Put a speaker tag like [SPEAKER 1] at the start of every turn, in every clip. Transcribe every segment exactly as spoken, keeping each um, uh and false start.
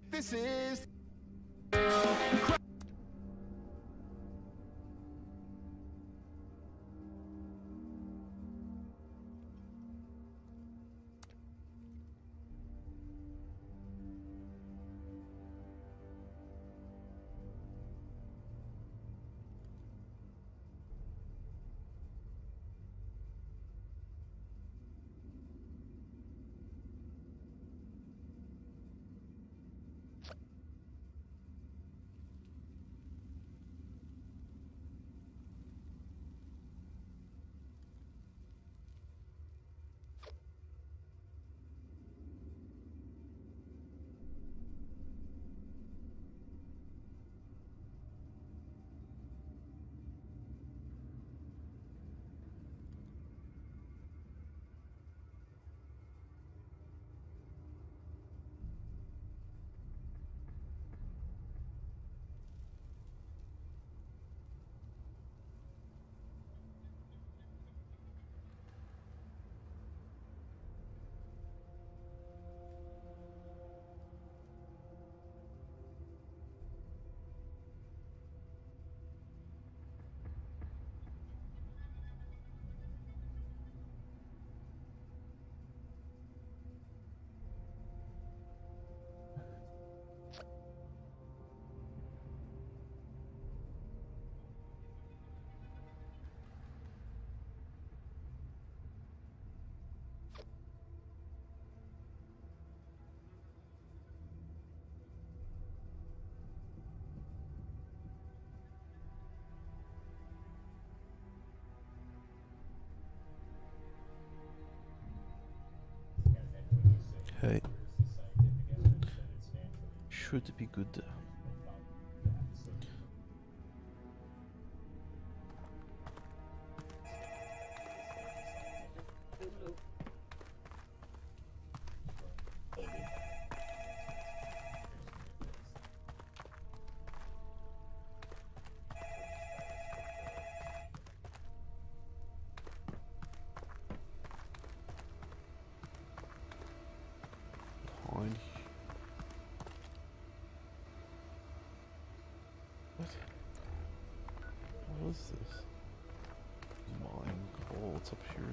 [SPEAKER 1] This is
[SPEAKER 2] Hey, should be good. Fine. What? What is this? Mine coal. What's up here?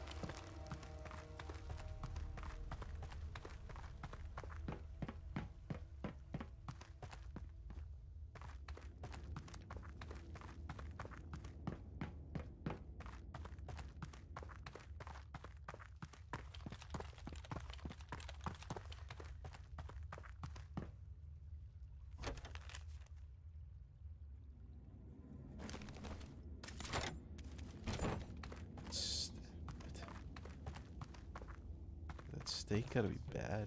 [SPEAKER 2] That steak gotta be bad.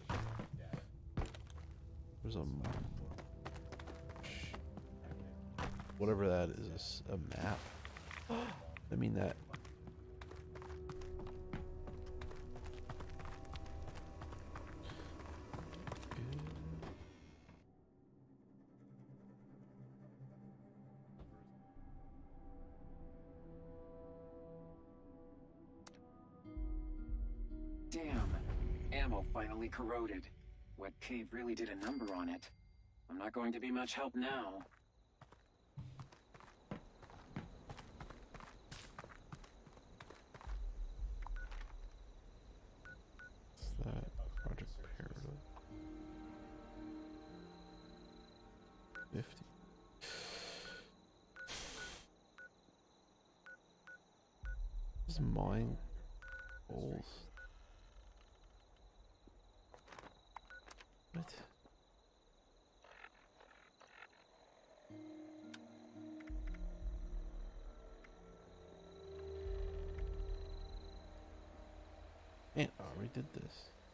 [SPEAKER 2] There's a whatever that is, a map. I mean that.
[SPEAKER 3] Damn. Ammo finally corroded. Wet Cave really did a number on it. I'm not going to be much help now.
[SPEAKER 2] What's that? Project Parallel. fifty. This is mine holes. What? Man, I already did this.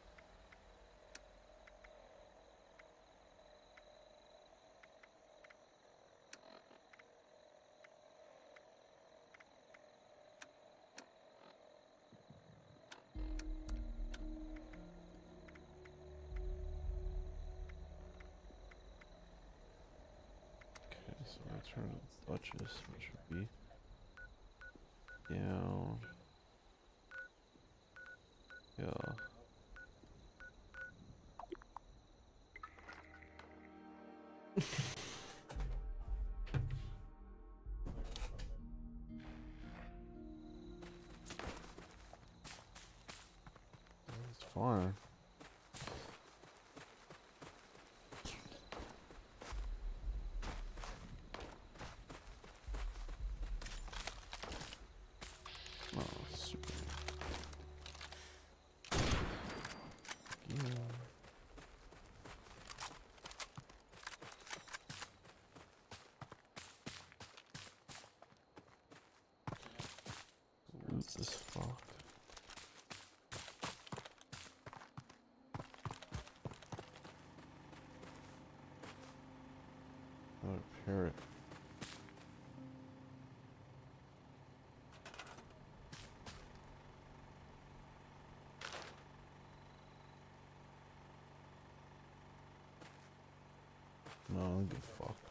[SPEAKER 2] Okay, so return to Duchess, which would be down. Yeah. It's fine. Oh, super. Yeah. Loot this fuck. Another parrot. No, I don't give a fuck.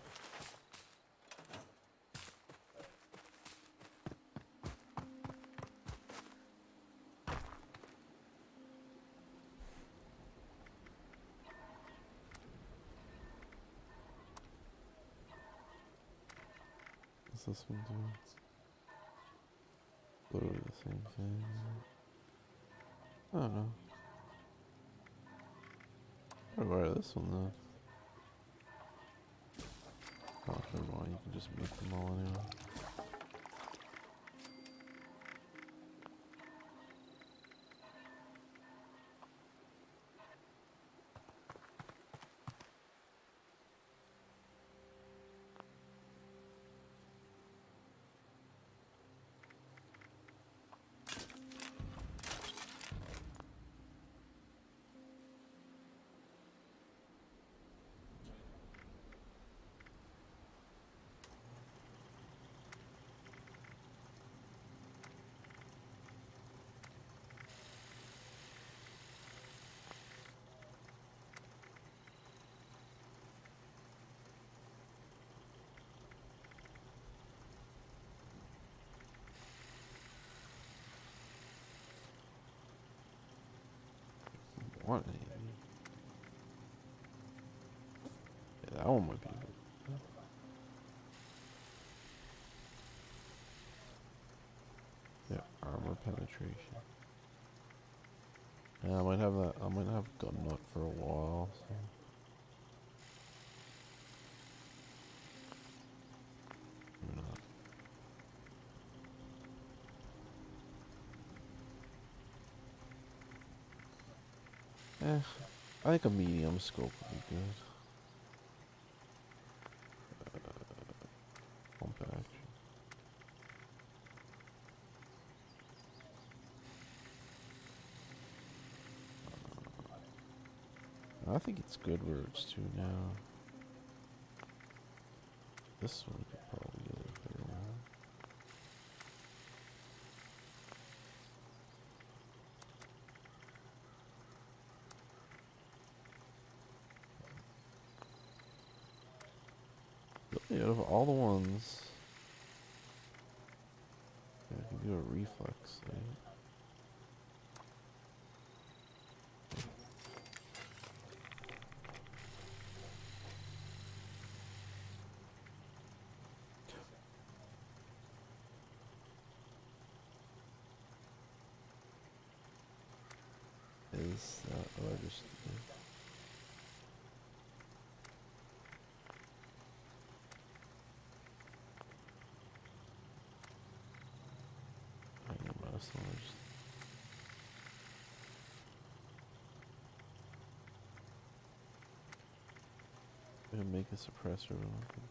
[SPEAKER 2] What's this one doing? Literally the same thing. I don't know. I'd wear this one though. Oh, never mind. You can just make them all anyway. Want any of these? Yeah, that one might be good. Yeah, armor penetration. Yeah, I might have that. I might have gun nut for a while. So. Maybe not. Eh, I think a medium scope would be good. Uh, pump action. I think it's good where it's two now. This one could probably get a better one. Really, out of all the ones, yeah, I can do a reflex thing. Is that what I just did? I know about this one. I just gonna make a suppressor or nothing.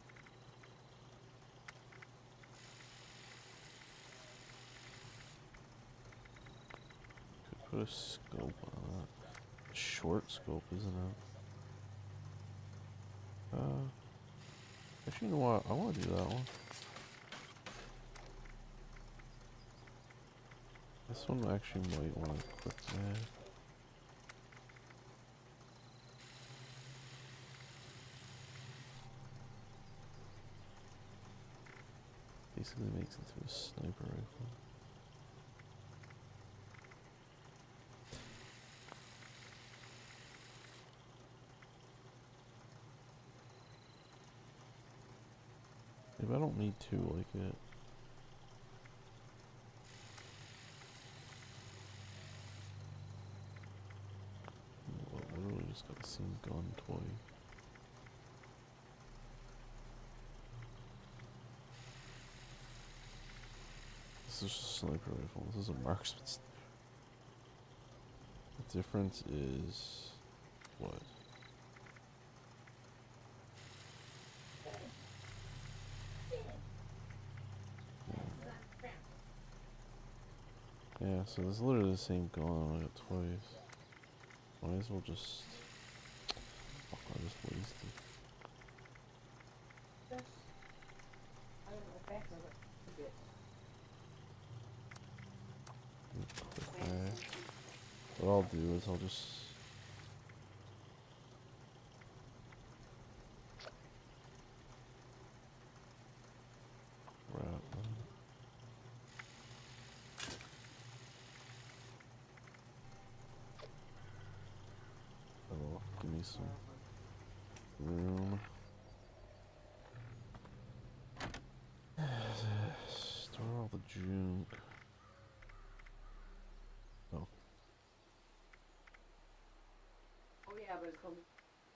[SPEAKER 2] Could put a scope on that. A short scope, isn't it? Uh, actually, you know what? I want to do that one. This one actually might want to equip that. Basically makes it to a sniper rifle. Maybe I don't need to like it. I literally just got the same gun twice. This is just a sniper rifle. This is a marksman. The difference is what? Yeah, so this is literally the same gun. I got twice. Might as well just. Fuck, I just wasted. Okay. What I'll do is I'll just. Wrap them. Oh, give me some room. Store all the junk. Oh.
[SPEAKER 1] Oh yeah, but it's coming.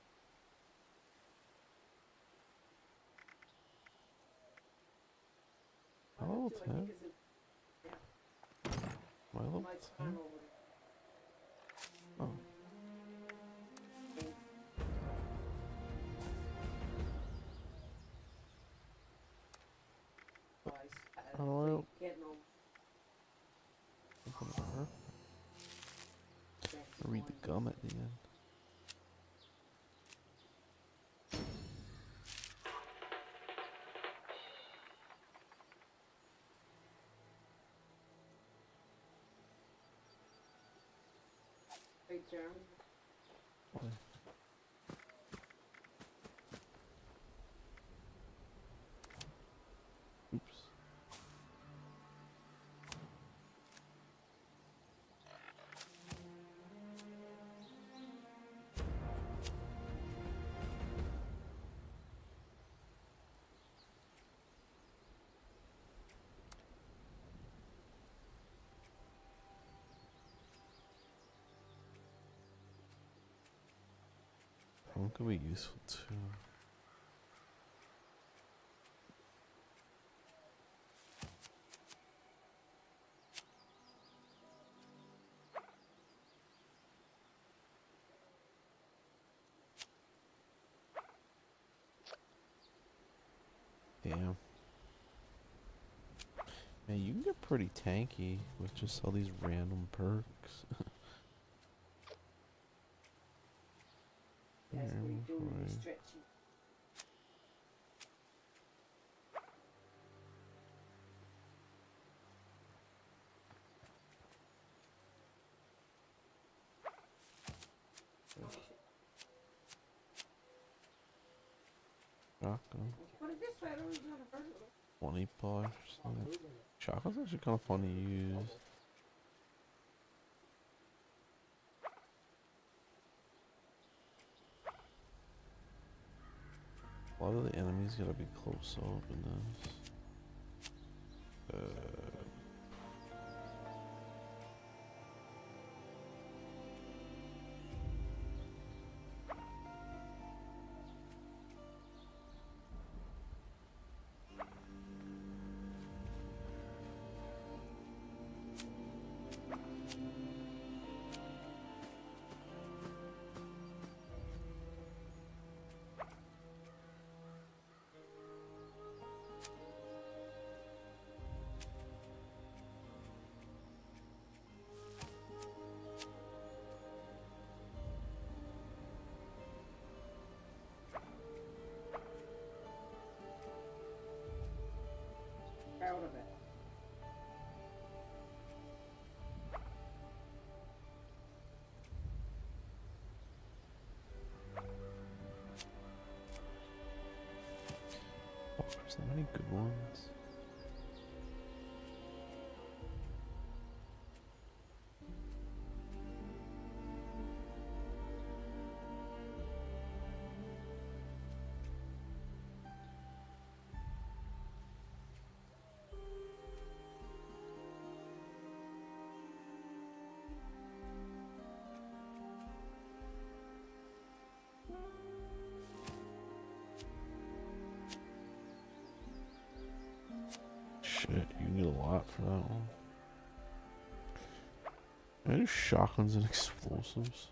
[SPEAKER 2] Am I level ten? Am I level ten? Oh. How do I open her? Read the gum at the end.
[SPEAKER 1] Big German.
[SPEAKER 2] Why? Oops. That could be useful too. Damn. Man, you can get pretty tanky with just all these random perks.
[SPEAKER 1] That's what
[SPEAKER 2] Damn,
[SPEAKER 1] you do when you
[SPEAKER 2] right.
[SPEAKER 1] stretch.
[SPEAKER 2] Shotgun.
[SPEAKER 1] Put it this way, I don't even know how to hurt it.
[SPEAKER 2] twenty bucks or something. Shotgun's actually kind of fun to use. A lot of the enemies gotta be close up in this. Uh,
[SPEAKER 1] Proud of it.
[SPEAKER 2] oh, there's so many good ones. need a lot for that one. I do shotguns and explosives.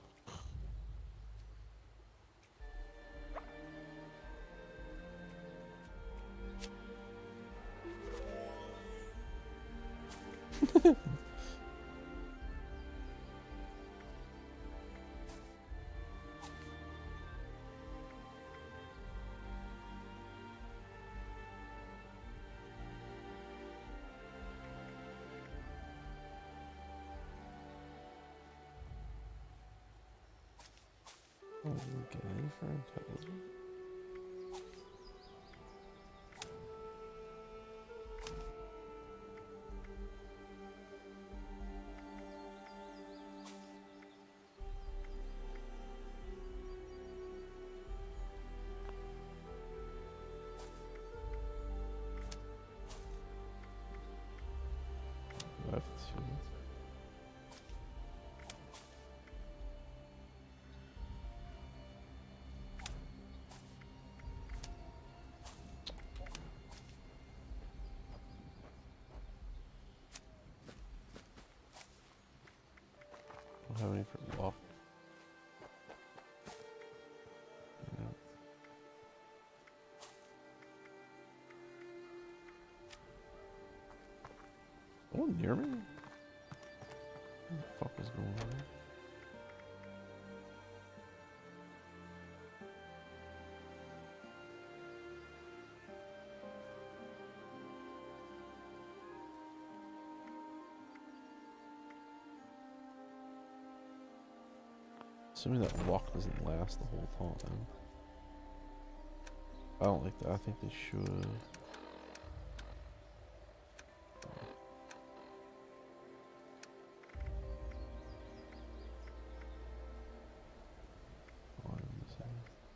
[SPEAKER 2] Oh, again for intelligence. Left two. Don't have any for luck. Yeah. Someone near me? What the fuck is going on? Assuming that luck doesn't last the whole time. I don't like that. I think they should. Why am I missing?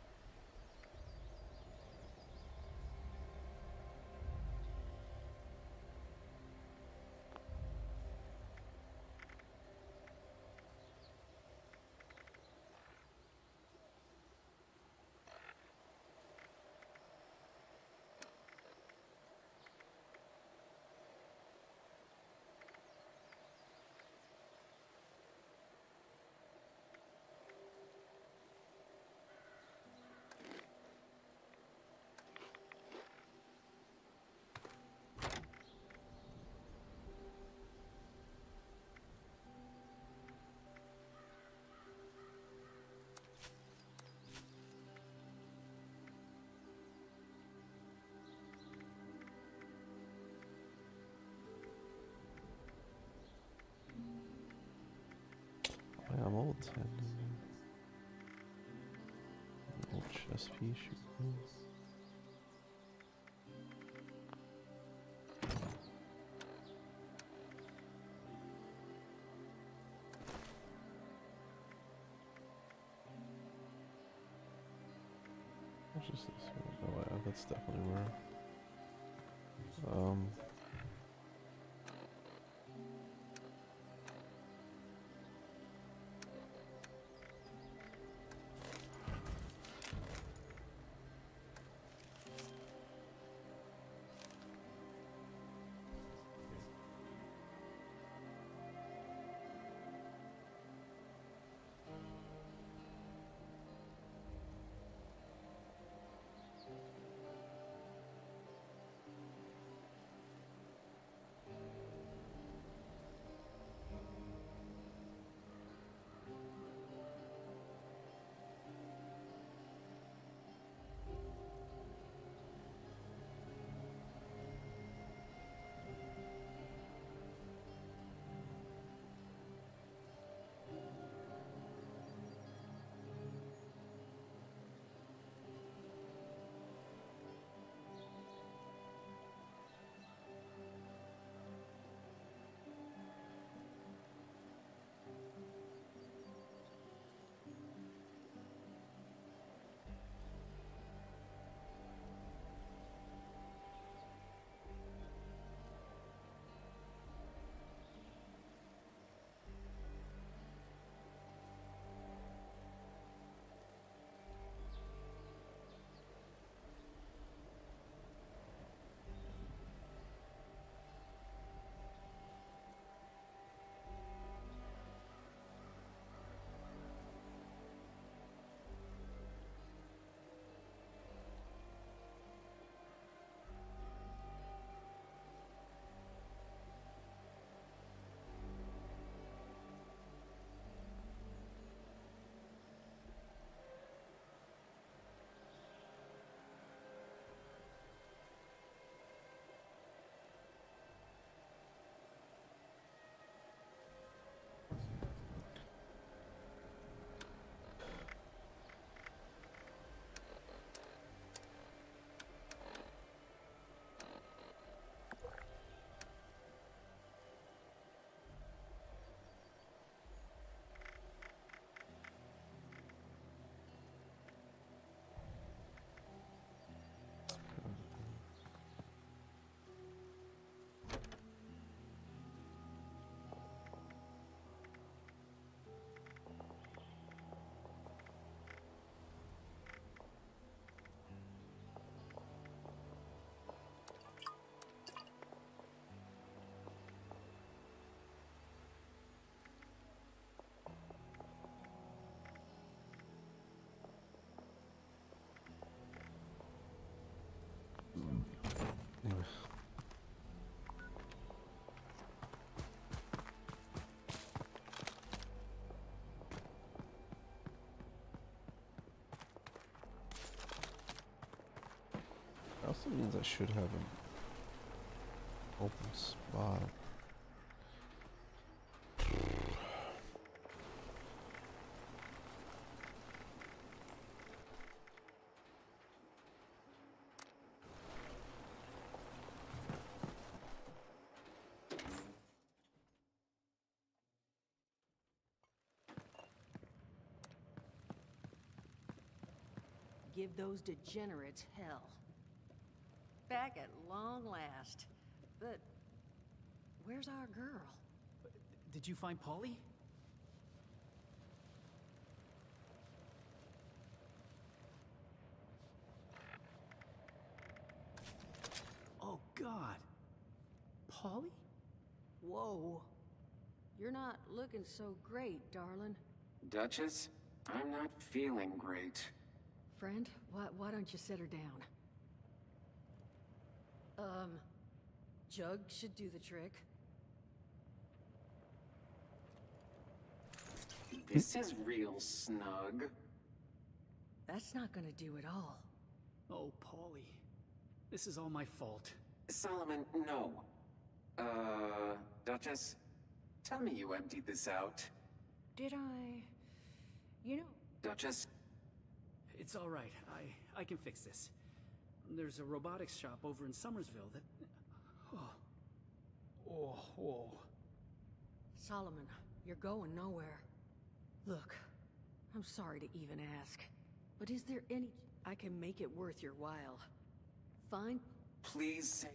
[SPEAKER 2] I'm old ten. Old chest piece. What's just this one? Oh yeah, that's definitely where. Um. also means I should have an open spot.
[SPEAKER 4] Give those degenerates hell. Back at long last. But where's our girl?
[SPEAKER 5] Did you find Polly? Oh, God. Polly?
[SPEAKER 4] Whoa. You're not looking so great, darling.
[SPEAKER 3] Duchess, I'm not feeling great.
[SPEAKER 4] Friend, why, why don't you set her down? Um, Jug should do the trick.
[SPEAKER 3] This is real snug.
[SPEAKER 4] That's not gonna do it all.
[SPEAKER 5] Oh, Polly. This is all my fault.
[SPEAKER 3] Solomon, no. Uh, Duchess, tell me you emptied this out.
[SPEAKER 4] Did I... You know...
[SPEAKER 3] Duchess?
[SPEAKER 5] It's all right. I, I can fix this. There's a robotics shop over in Summersville that... Oh. Oh, oh.
[SPEAKER 4] Solomon, you're going nowhere. Look, I'm sorry to even ask, but is there any... I can make it worth your while? Fine?
[SPEAKER 3] Please say...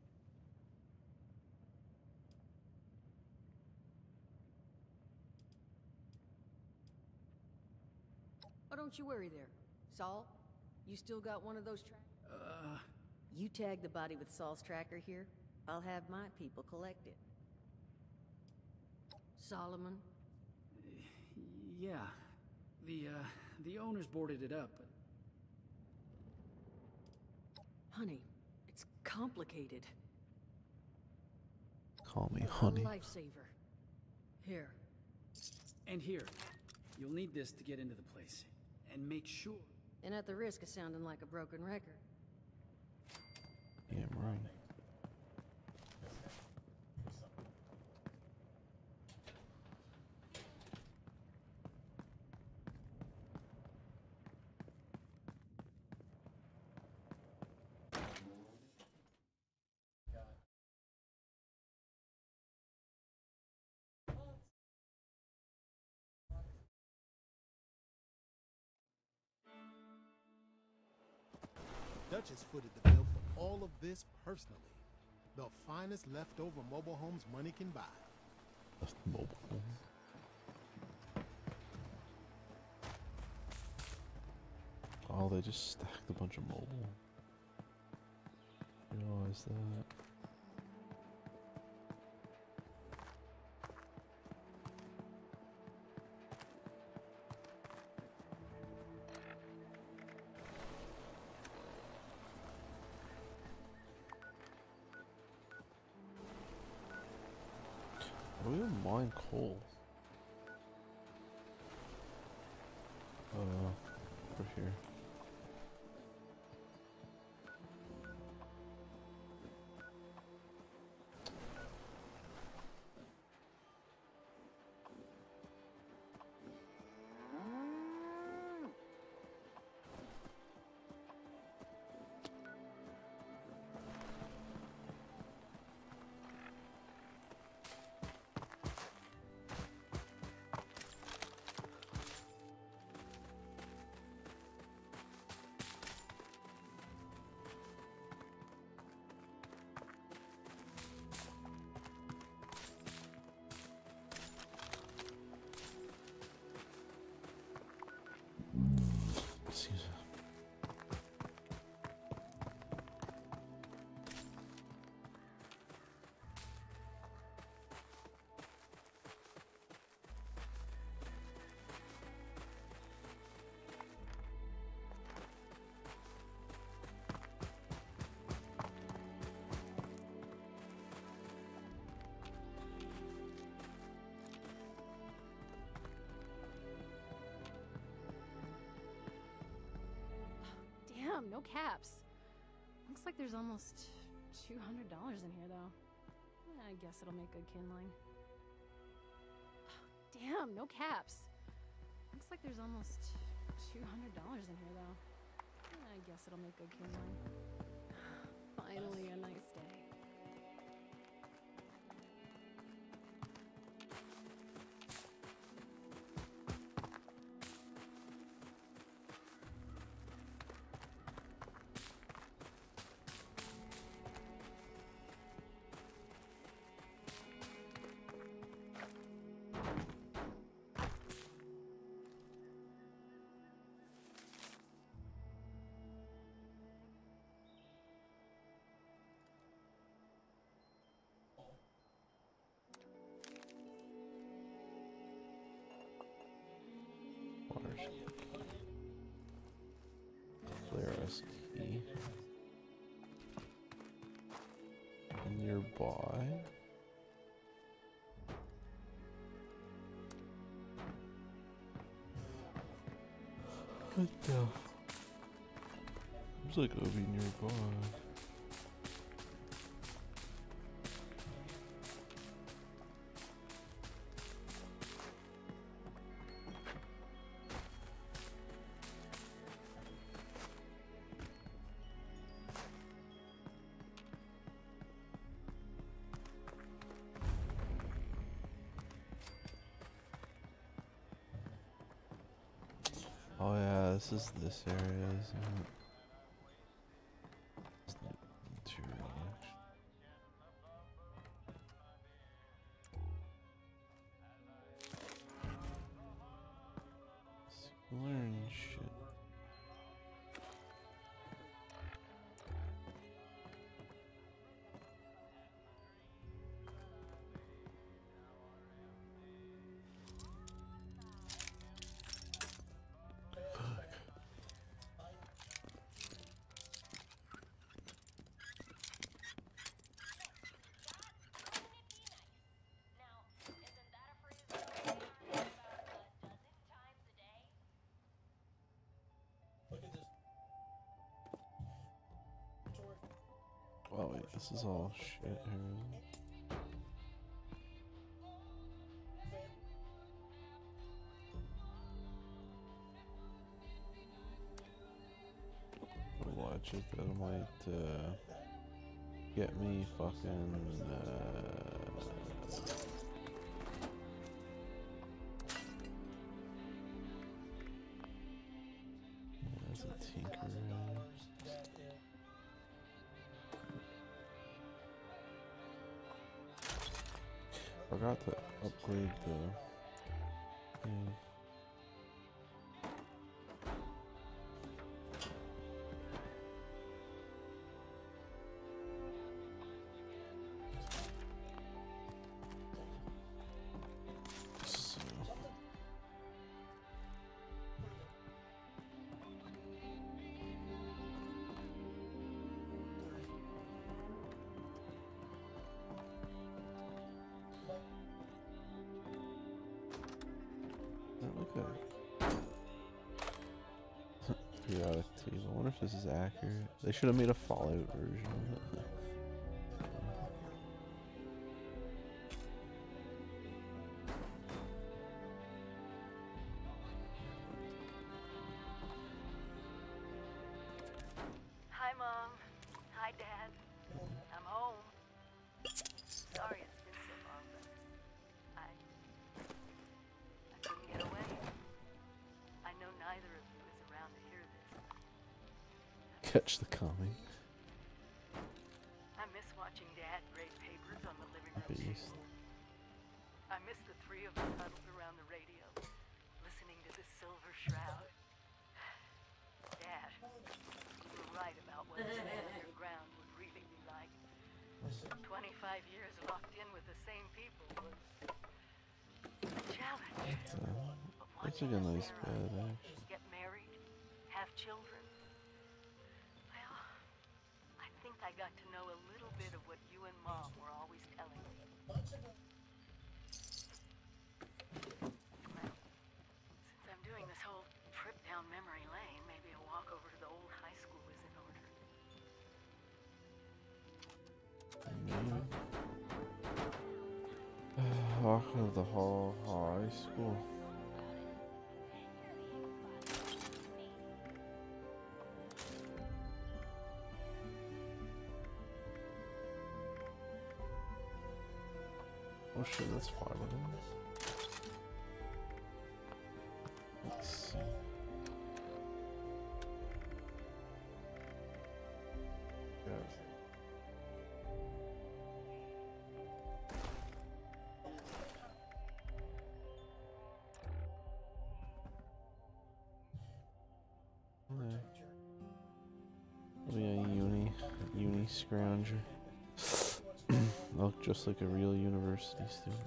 [SPEAKER 4] Oh, don't you worry there. Saul, you still got one of those trackers?
[SPEAKER 5] Uh...
[SPEAKER 4] You tag the body with Saul's tracker here, I'll have my people collect it. Solomon?
[SPEAKER 5] Yeah. The, uh, the owners boarded it up, but...
[SPEAKER 4] Honey, it's complicated.
[SPEAKER 2] Call me
[SPEAKER 4] A
[SPEAKER 2] honey.
[SPEAKER 4] lifesaver. Here.
[SPEAKER 5] And here. You'll need this to get into the place. And make sure...
[SPEAKER 4] And at the risk of sounding like a broken record.
[SPEAKER 2] Damn right.
[SPEAKER 6] Duchess footed the bill for all of this personally. The finest leftover mobile homes money can buy.
[SPEAKER 2] That's mobile. Oh, they just stacked a bunch of mobile. Realize that. We don't mine coal. Uh, over here. Excuse me.
[SPEAKER 7] Damn, no caps. Looks like there's almost two hundred dollars in here, though. I guess it'll make good kindling. Damn, no caps. Looks like there's almost two hundred dollars in here, though. I guess it'll make good kindling. Finally, a nice day.
[SPEAKER 2] Polaris key. Nearby. What the? Seems like it'll be nearby. Oh yeah, this is this area, isn't it? It's the interior, actually. Learn shit. Oh wait, this is all shit here. Watch it, that might uh, get me fucking uh, there's a tinker. Forgot to upgrade the thing. So. Look at it. Periodic table. I wonder if this is accurate. They should have made a Fallout version of it.
[SPEAKER 4] Hi, Mom. Hi, Dad. I'm home. Sorry it's been so long, but I... I couldn't get away. I know neither of you is around to hear this.
[SPEAKER 2] Catch the comic.
[SPEAKER 4] I miss watching Dad grade papers on the living room
[SPEAKER 2] Beast.
[SPEAKER 4] table. I miss the three of us huddled around the radio, listening to the Silver Shroud. Dad, you were right about what living underground would really be like. Twenty-five years locked in with the same people was a challenge.
[SPEAKER 2] It's, uh,
[SPEAKER 4] But
[SPEAKER 2] looks like
[SPEAKER 4] watching
[SPEAKER 2] a
[SPEAKER 4] us
[SPEAKER 2] nice
[SPEAKER 4] there,
[SPEAKER 2] bed, actually.
[SPEAKER 4] get married, have children. Well, I think I got to know a little bit of what you and Mom were always telling me. Well, since I'm doing this whole trip down memory lane, maybe a walk over to the old high school is in order.
[SPEAKER 2] block of the hall high school. Oh shit, that's five of them. Let's see. Yeah. Okay. Be a uni, uni scrounger. Look just like a real university student.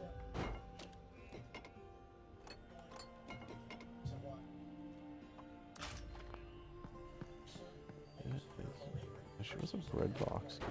[SPEAKER 2] Yeah, I sure was a bread box.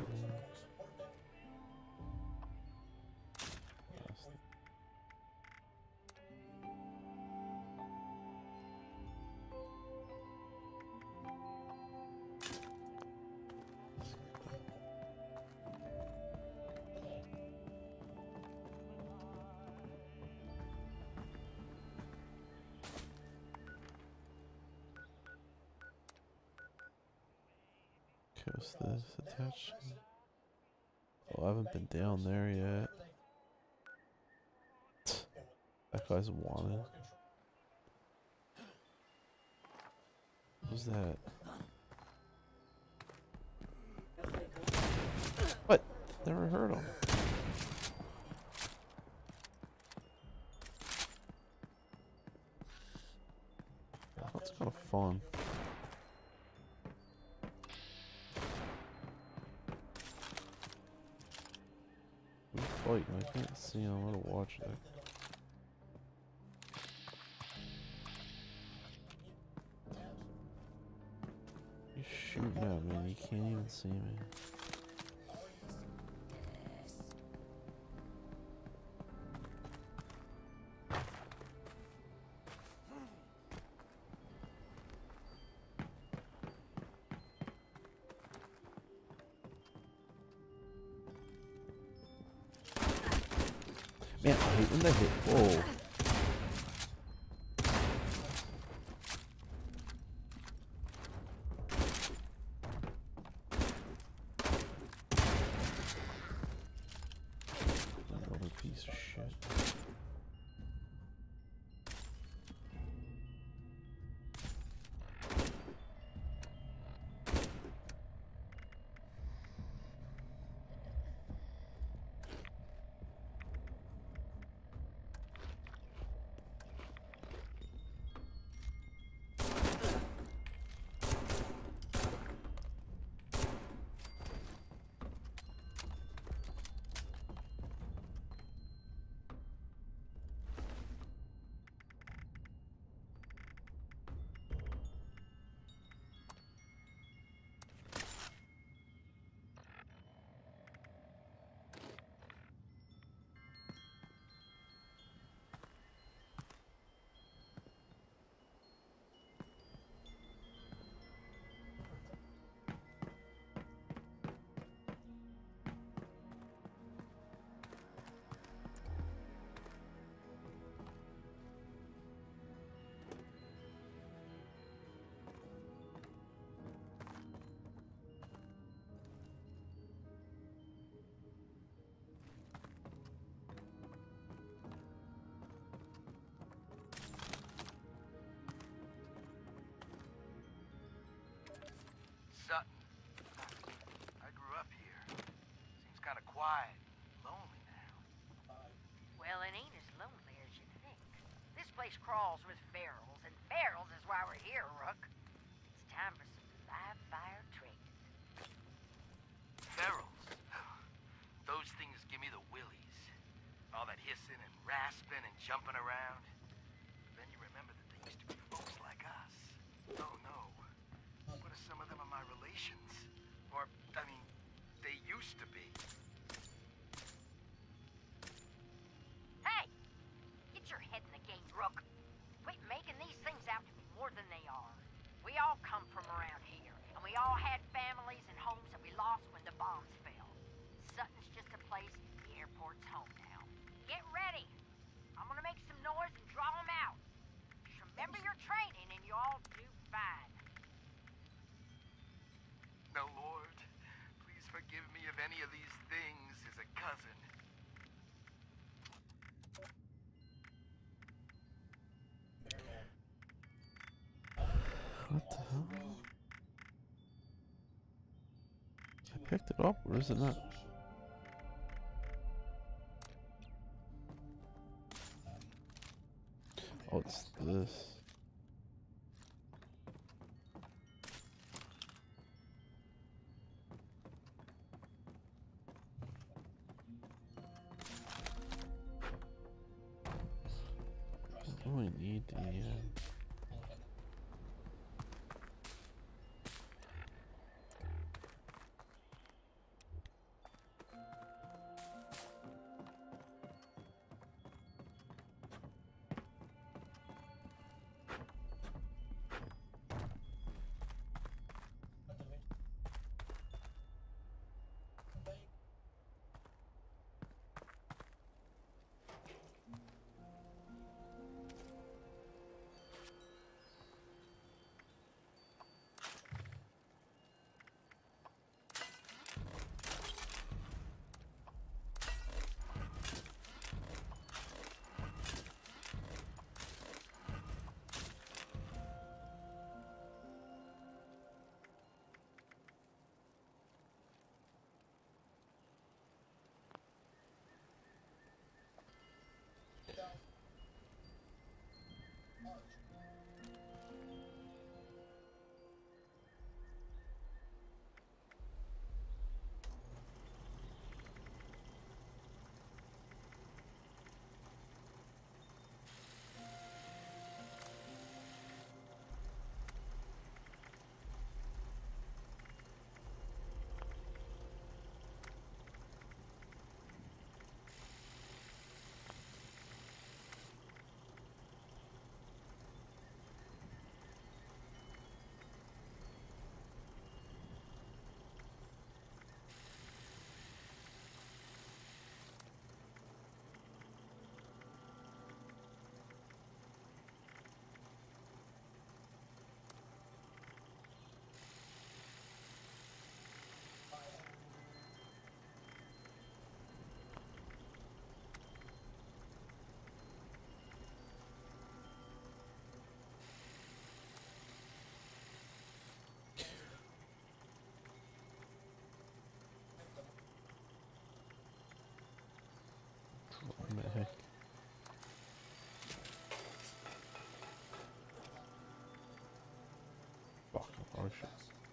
[SPEAKER 2] What's this attached? Oh, I haven't been down there yet. That guy's wanted. What's that? What? Never heard of him. That's kind of fun. Fighting, I can't see him. I'm gonna watch that. He's shooting at me and you can't even see me. Man, I hate when they hit. Whoa. Another piece of shit.
[SPEAKER 8] Sutton. I grew up here. Seems kind of quiet, lonely now.
[SPEAKER 9] Well, it ain't as lonely as you think. This place crawls with ferals, and ferals is why we're here, Rook. It's time for some live fire trading.
[SPEAKER 8] Ferals? Those things give me the willies. All that hissing and rasping and jumping around. Then you remember that they used to be folks like us. Oh no. What if some of them are my relations? Or, I mean, they used to be.
[SPEAKER 9] Hey! Get your head in the game, Rook. Quit making these things out to be more than they are. We all come from around here, and we all had families and homes that we lost when the bombs fell. Sutton's just a place, the airport's home now. Get ready! noise and draw them out. Just remember your training and you all do fine.
[SPEAKER 8] No, Lord, please forgive me if any of these things is a cousin.
[SPEAKER 2] What the hell? I picked it up, or is it not? Oh, it's this. I really need the. Uh, what the heck? Fuck, oh shit.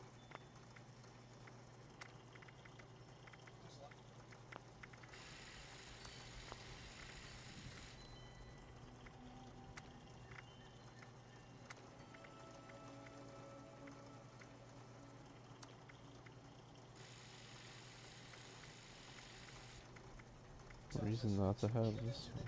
[SPEAKER 2] Reason not to have this one.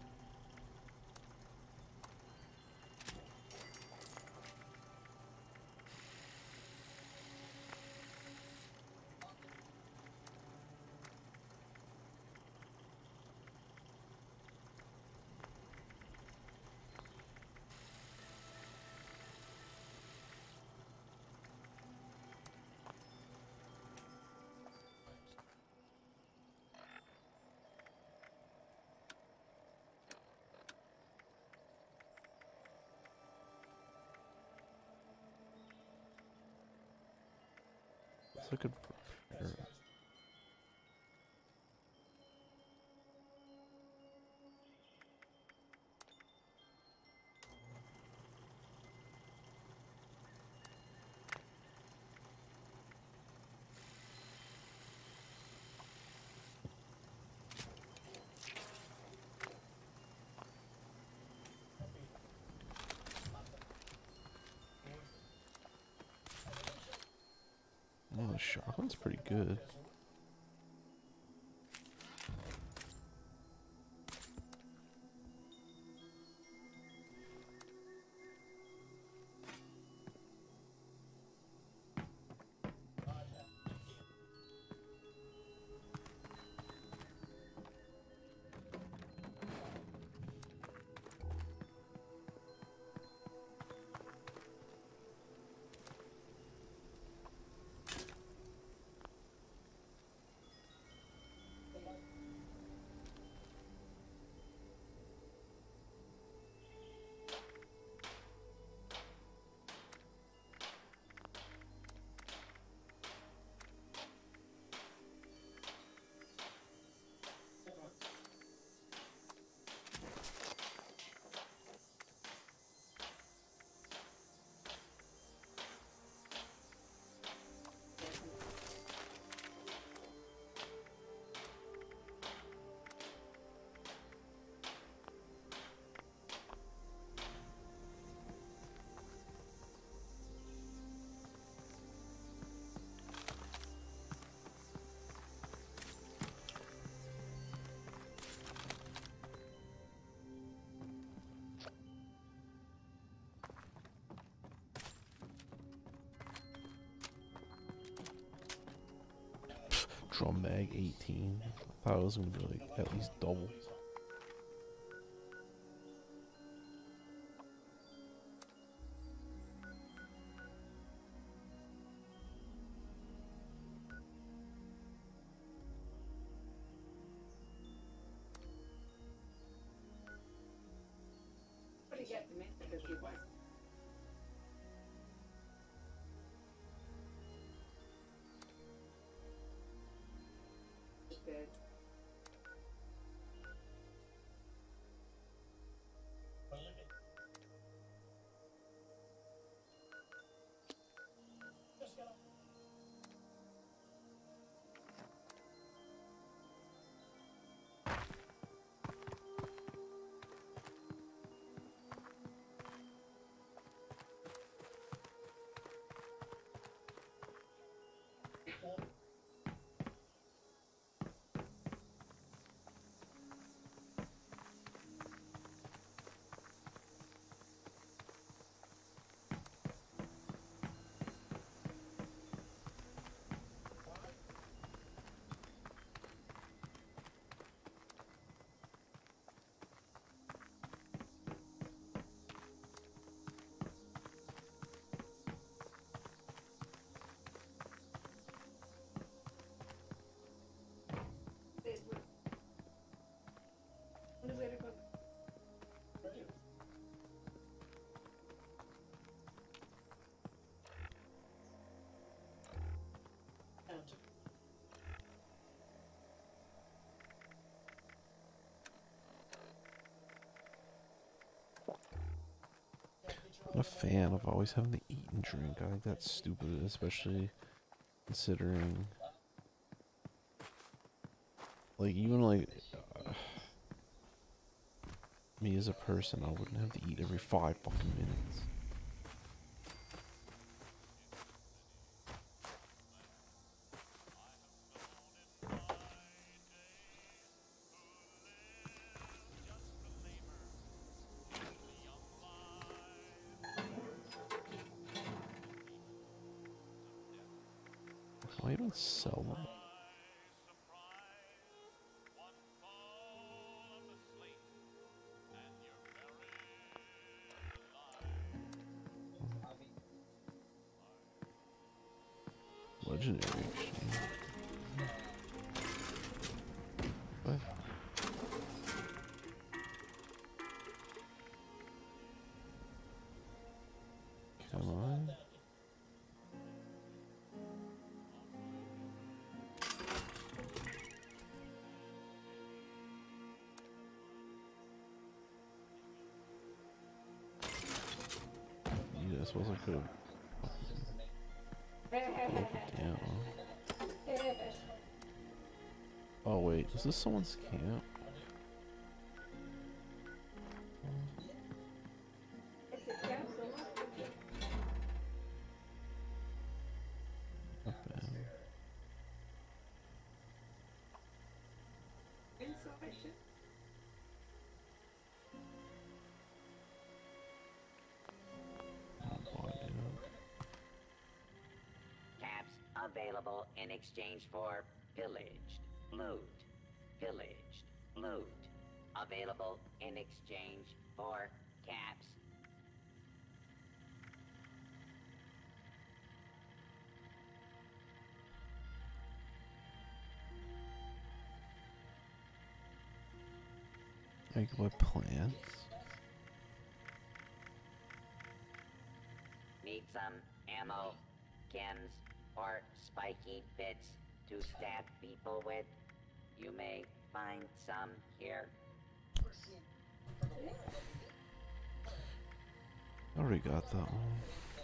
[SPEAKER 2] So I could prepare it. Oh, the shotgun's pretty good. Ultra Mag eighteen. I thought it was gonna be like at least double.
[SPEAKER 1] What do you get to me? Because he was. Good.
[SPEAKER 2] I'm a fan of always having to eat and drink. I think that's stupid, especially considering, like, even like uh, me as a person, I wouldn't have to eat every five fucking minutes. Can I even sell them? Legendary exchange. What? Come on. Yeah, I suppose I could have. Yeah. Oh wait, is this someone's camp?
[SPEAKER 1] It's a capsule.
[SPEAKER 2] Not bad.
[SPEAKER 1] Insulation.
[SPEAKER 2] Not bad, yeah.
[SPEAKER 10] Caps available in exchange for pillaged, loot, pillaged, loot. Available in exchange for caps.
[SPEAKER 2] I can buy plants.
[SPEAKER 10] Need some ammo, chems, or spiky bits to stab people with? You may find some here.
[SPEAKER 2] I already got that one.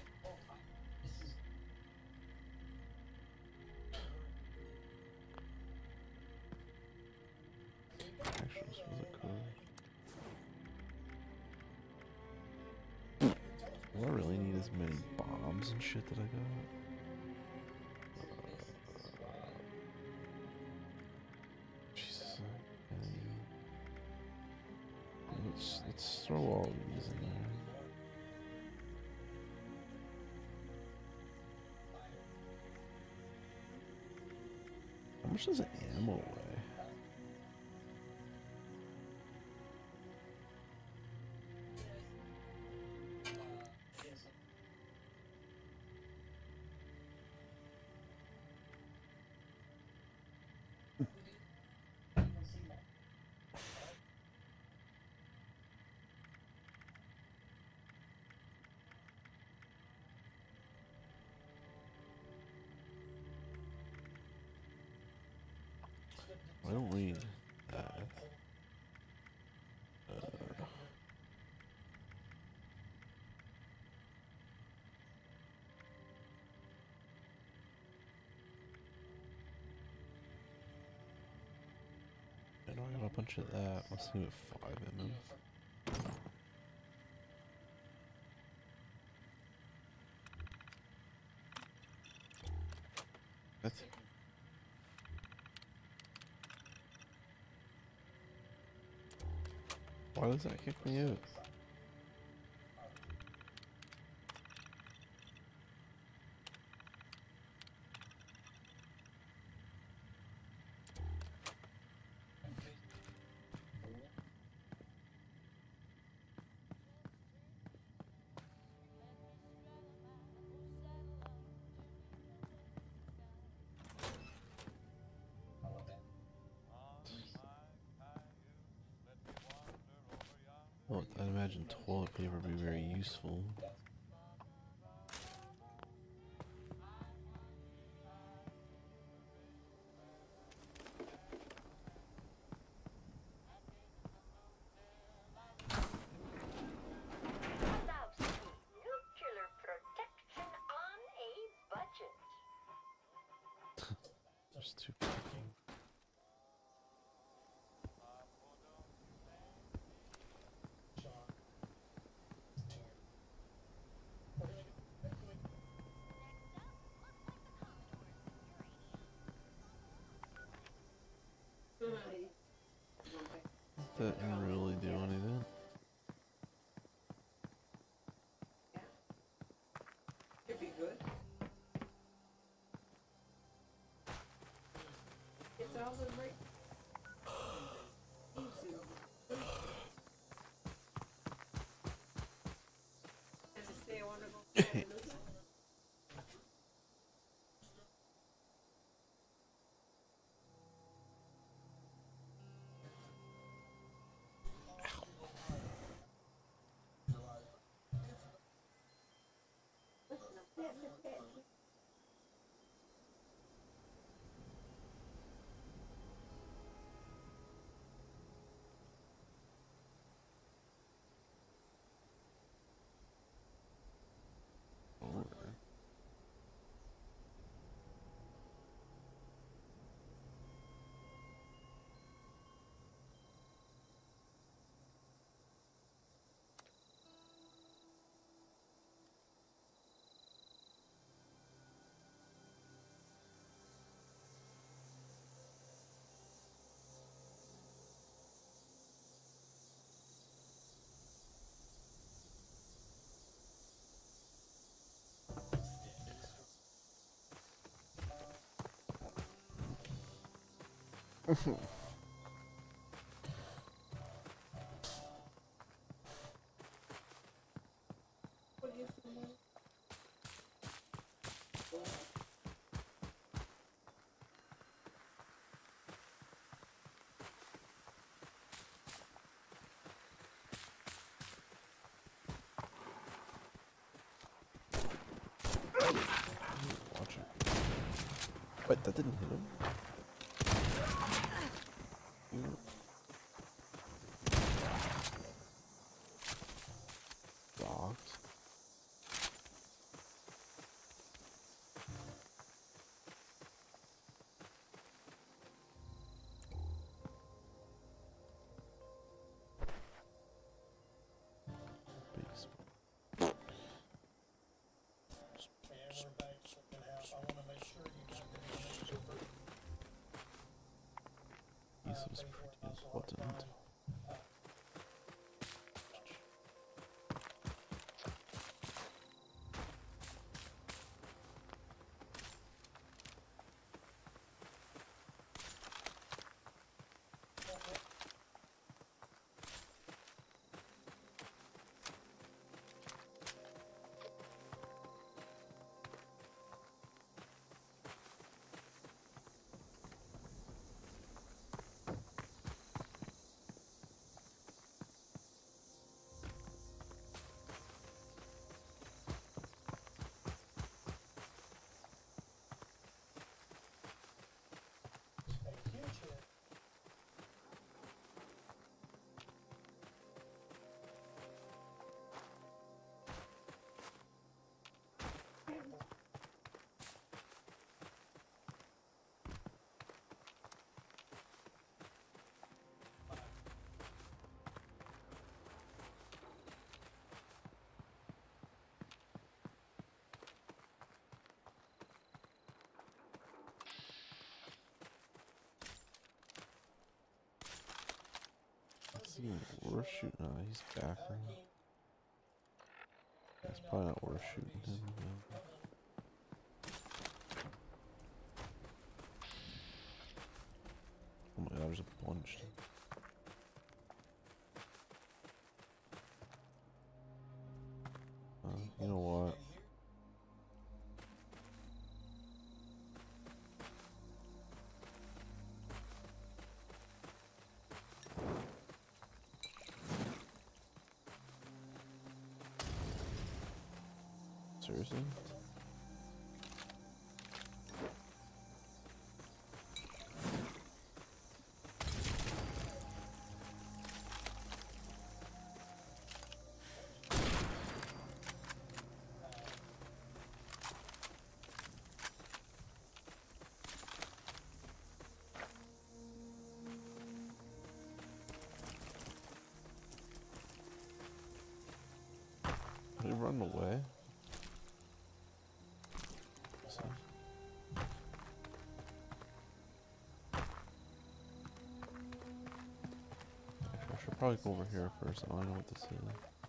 [SPEAKER 2] Actually, this was a code. Do I really need as many bombs and shit that I got? Jesus, okay. Let's, let's throw all these in there. How much does ammo weigh? I don't need that. Uh, I know I got a bunch of that. Let's leave it five in them. That's Why does that kick me out? Well, I imagine toilet paper would be very useful.
[SPEAKER 9] Nuclear protection on a budget.
[SPEAKER 2] There's two people. That didn't really do anything.
[SPEAKER 1] Could be good. It's all the right. And to stay on the
[SPEAKER 2] Watch it. Wait, that didn't hit him? Mm. Dogs. This is pretty important. Is it even worth shooting? Nah, he's background. It's probably not worth shooting him. Man. Oh my god, there's a bunch. Uh, you know what? Seriously? Did he run away? So. I should probably go over here first. I don't know what this is.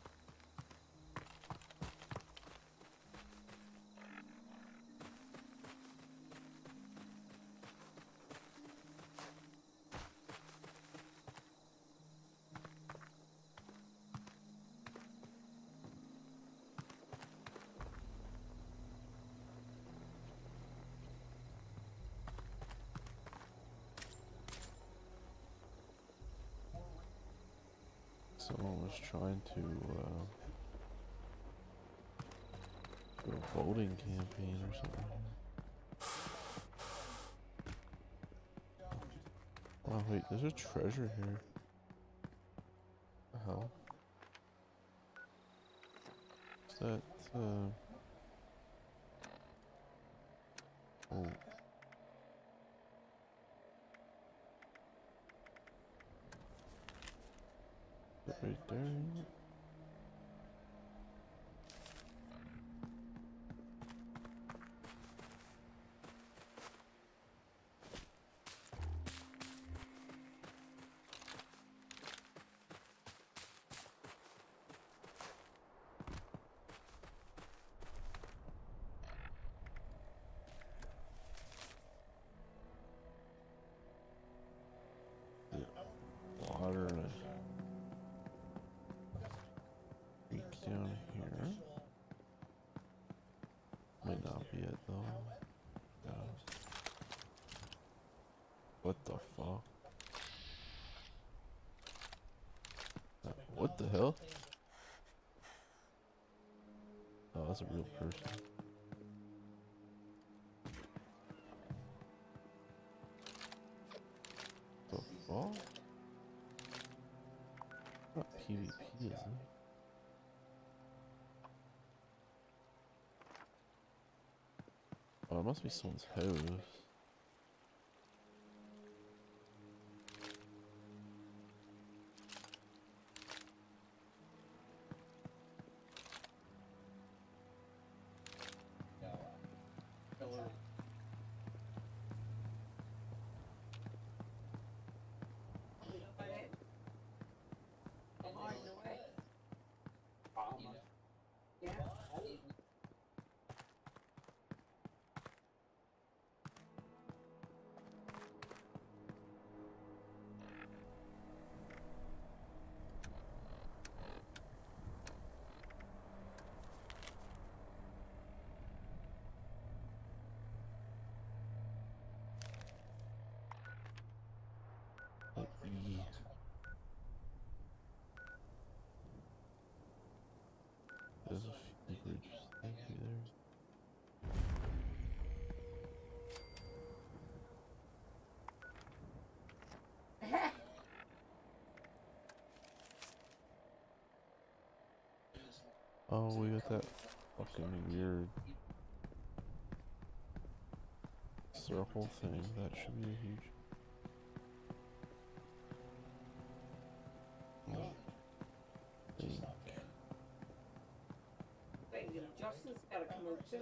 [SPEAKER 2] Someone was trying to uh, do a voting campaign or something. Oh wait, there's a treasure here. What the hell? Is that uh oh. Right there. Water and a creek down here. Might not be it though. Yeah. What the fuck? Uh, what the hell? Oh, that's a real person. The fuck? Not PvP, is it? Oh, it must be someone's house. There's a few bridges. Thank you there. Oh, we got that fucking weird circle thing. That should be a huge.
[SPEAKER 1] Justin's gotta come over too.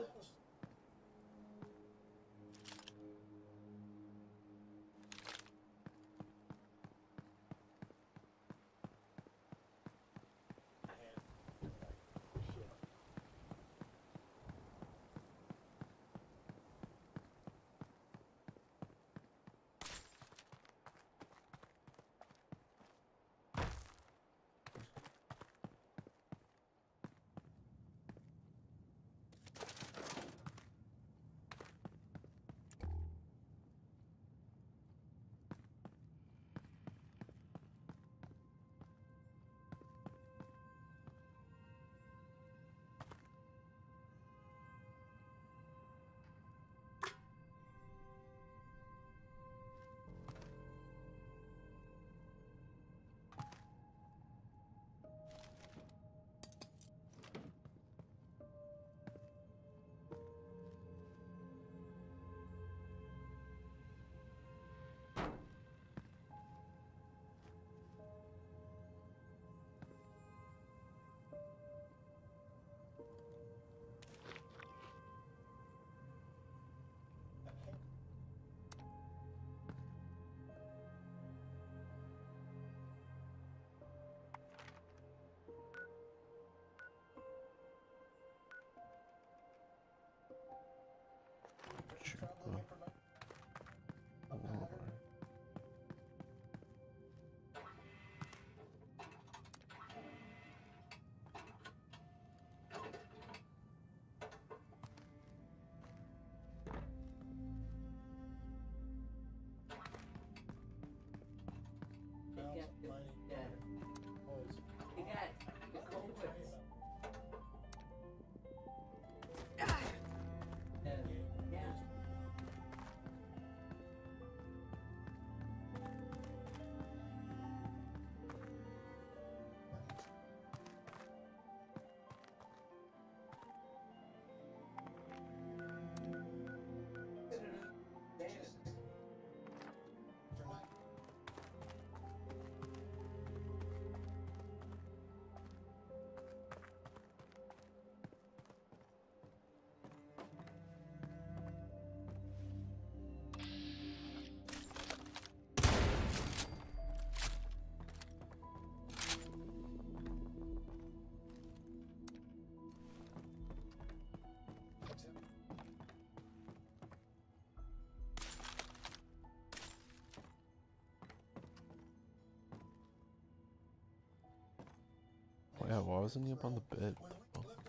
[SPEAKER 2] wasn't he up on the bed? What the fuck?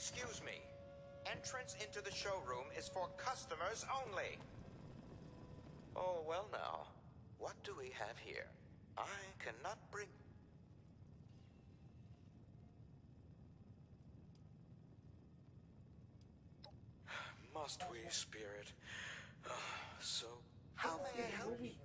[SPEAKER 11] Excuse me. Entrance into the showroom is for customers only. Oh, well now. What do we have here? I cannot bring... Must we, Spirit? Uh, so, how may I help you?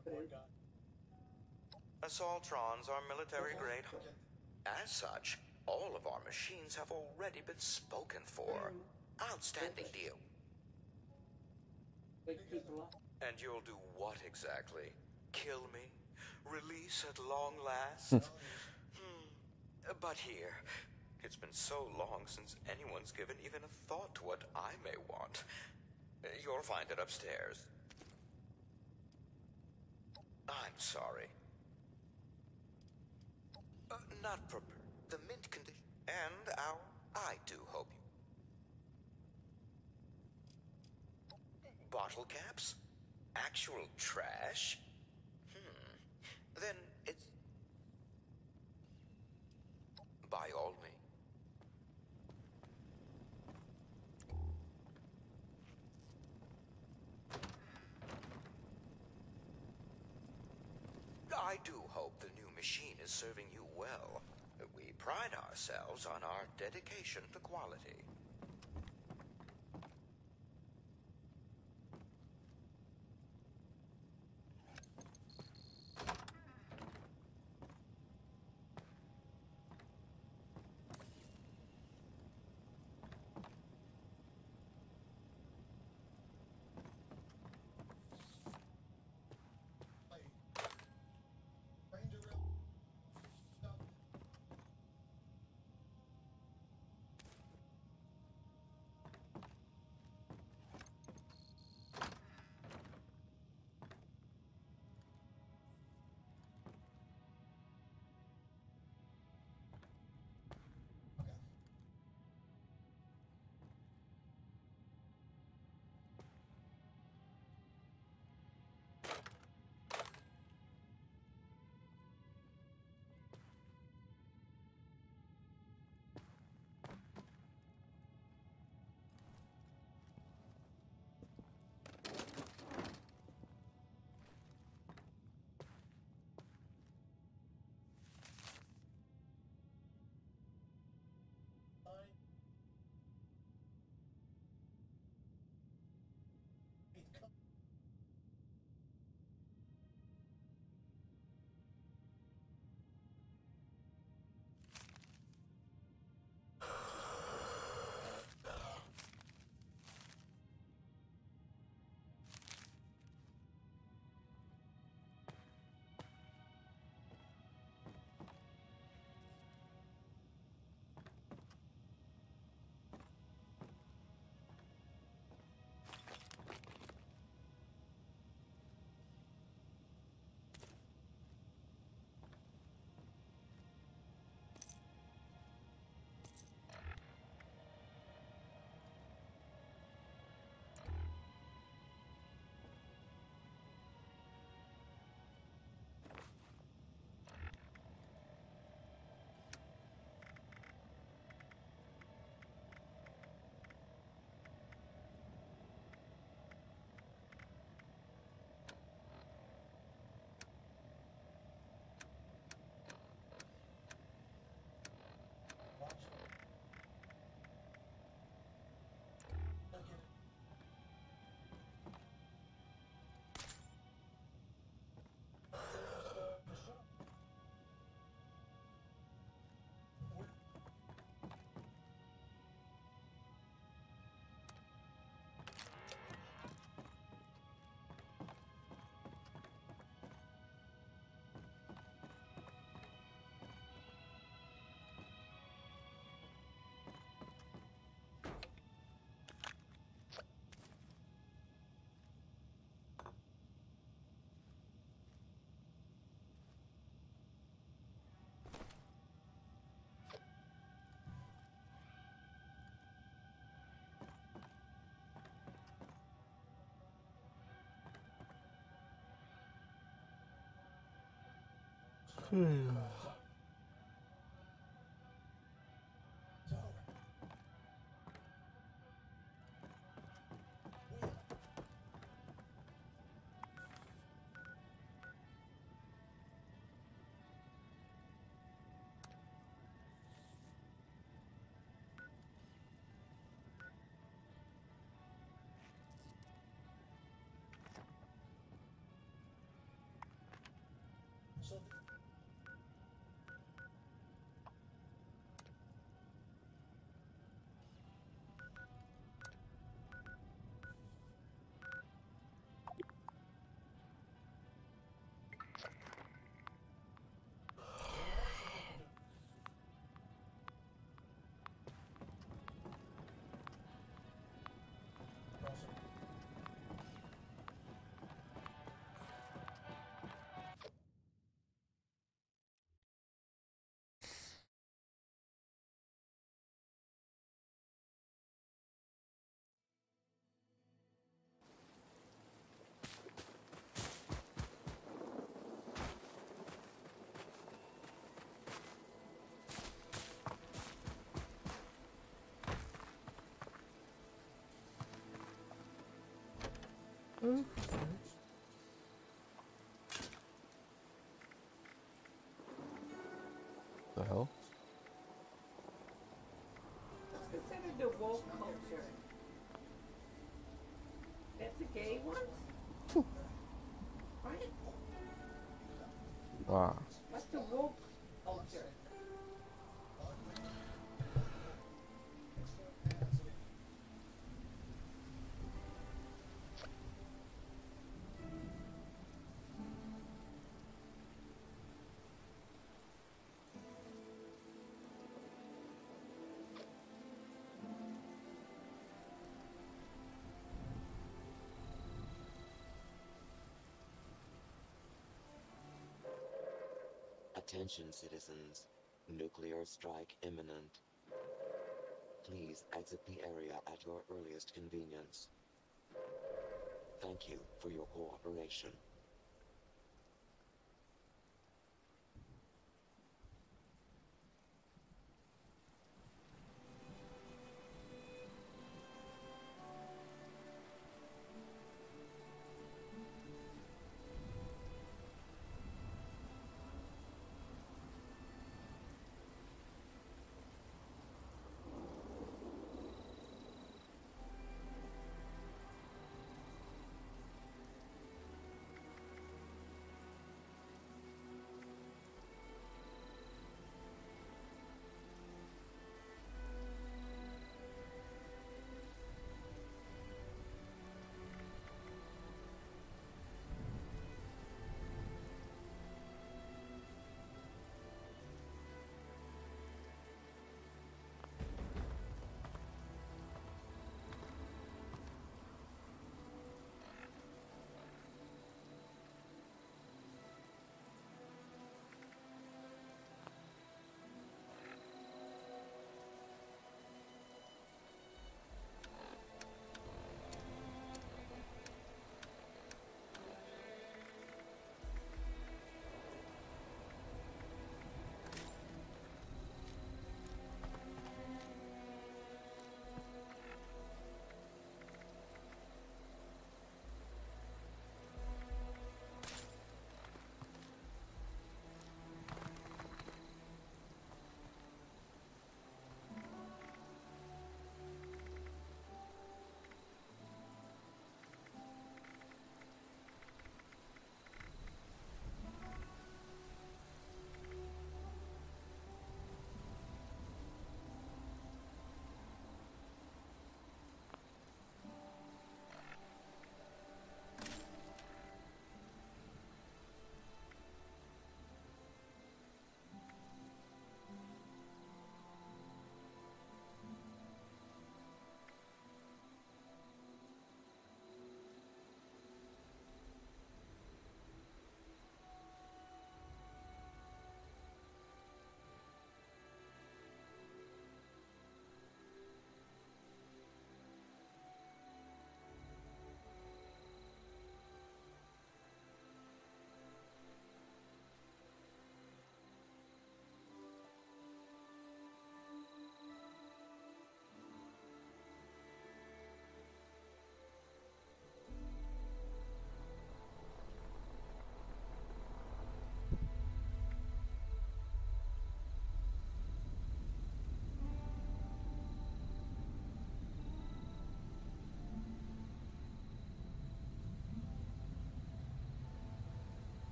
[SPEAKER 11] Assaultrons are military grade. As such, all of our machines have already been spoken for. Outstanding deal. And you'll do what exactly? Kill me? Release at long last? hmm. But here, it's been so long since anyone's given even a thought to what I may want. You'll find it upstairs. I'm sorry. Uh, not for the mint condition. And our... I do hope you... Bottle caps? Actual trash? Hmm. Then it's... By all means. I do hope the new machine is serving you well. We pride ourselves on our dedication to quality.
[SPEAKER 2] Hmm. Mm. The hell?
[SPEAKER 1] What's considered the woke culture? That's a gay one? Right?
[SPEAKER 2] Ah.
[SPEAKER 1] What's the woke culture?
[SPEAKER 12] Attention, citizens. Nuclear strike imminent. Please exit the area at your earliest convenience. Thank you for your cooperation.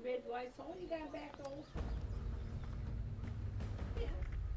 [SPEAKER 1] red lights. Only got back old. Yeah.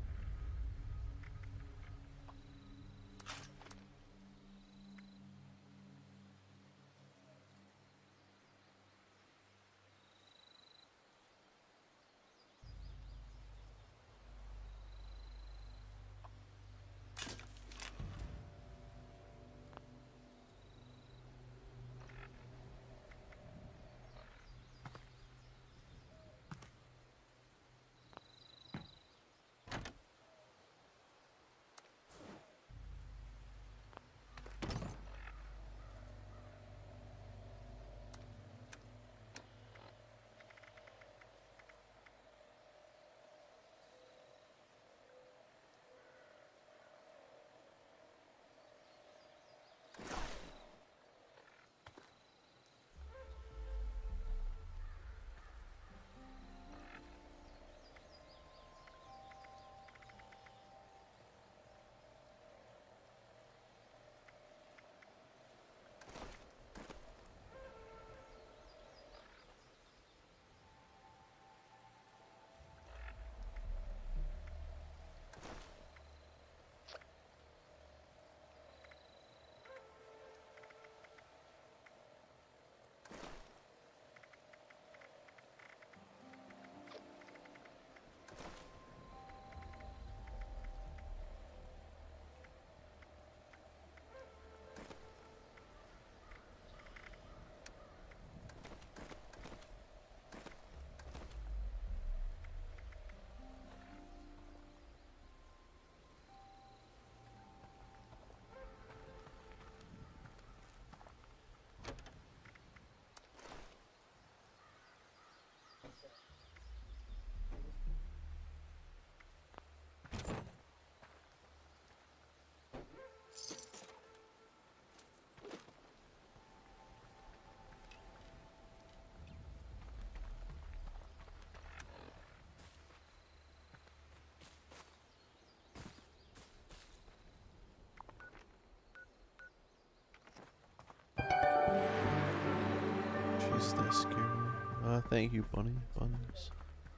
[SPEAKER 2] Jeez, that scared me. Uh, thank you, Bunny Buns.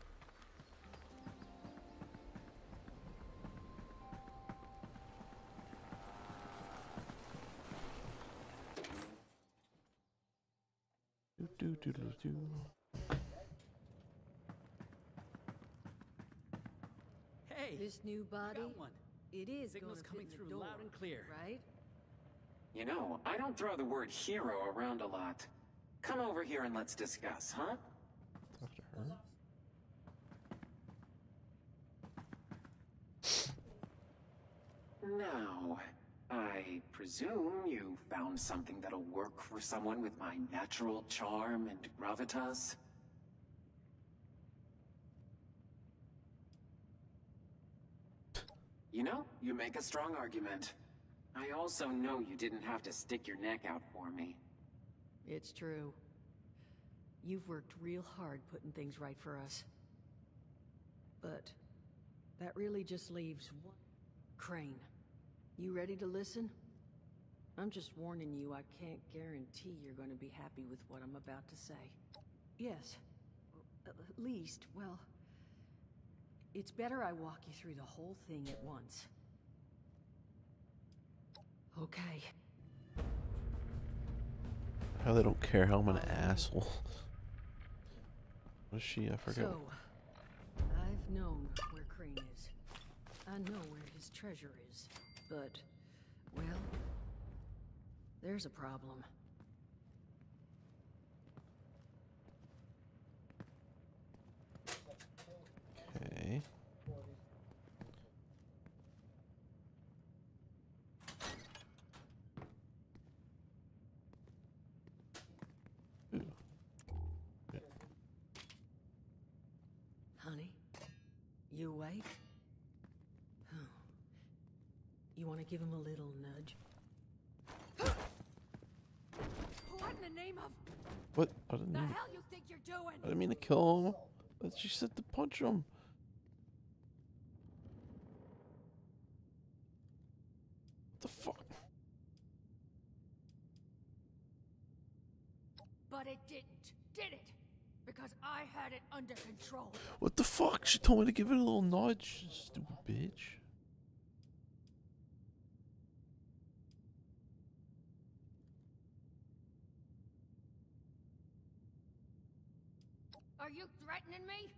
[SPEAKER 2] Do do do do do.
[SPEAKER 5] Hey,
[SPEAKER 13] This new body,
[SPEAKER 5] got one.
[SPEAKER 13] it is
[SPEAKER 5] Signal's
[SPEAKER 13] gonna
[SPEAKER 5] coming
[SPEAKER 13] fit in the
[SPEAKER 5] through
[SPEAKER 13] door,
[SPEAKER 5] loud and clear.
[SPEAKER 13] right?
[SPEAKER 3] You know, I don't throw the word hero around a lot. Come over here and let's discuss, huh?
[SPEAKER 2] Talk to her.
[SPEAKER 3] Now, I presume you found something that'll work for someone with my natural charm and gravitas? You know, you make a strong argument. I also know you didn't have to stick your neck out for me.
[SPEAKER 13] It's true. You've worked real hard putting things right for us. But that really just leaves one. Crane, you ready to listen? I'm just warning you, I can't guarantee you're going to be happy with what I'm about to say. Yes. At least, well, it's better I walk you through the whole thing at once. Okay.
[SPEAKER 2] How they don't care how I'm an asshole. What is she? I forget.
[SPEAKER 13] So, I've known where Crane is. I know where his treasure is. But, well, there's a problem.
[SPEAKER 2] Okay. Ooh.
[SPEAKER 13] Honey, you awake? Oh. You want to give him a little nudge? What in the name of
[SPEAKER 2] What? I didn't.
[SPEAKER 13] the
[SPEAKER 2] Mean,
[SPEAKER 13] hell you think you're doing?
[SPEAKER 2] I didn't mean to kill him. But she said to punch him. What the fuck?
[SPEAKER 9] But it didn't, did it?
[SPEAKER 13] because I had it under control.
[SPEAKER 2] What the fuck? She told me to give it a little nudge. Stupid bitch.
[SPEAKER 13] Are you threatening me?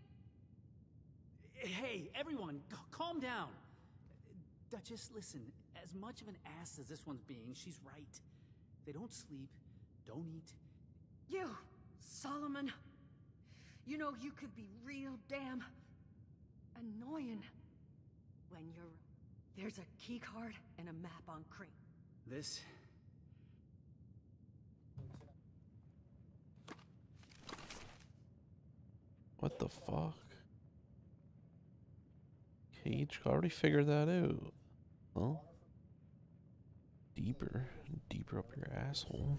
[SPEAKER 5] Hey, everyone, c- calm down. Duchess, listen, as much of an ass as this one's being, she's right. They don't sleep, don't eat.
[SPEAKER 13] You, Solomon. You know, you could be real damn annoying when you're... There's a key card and a map on Crane.
[SPEAKER 5] This...
[SPEAKER 2] What the fuck? Cage already figured that out. Well, deeper, deeper up your asshole.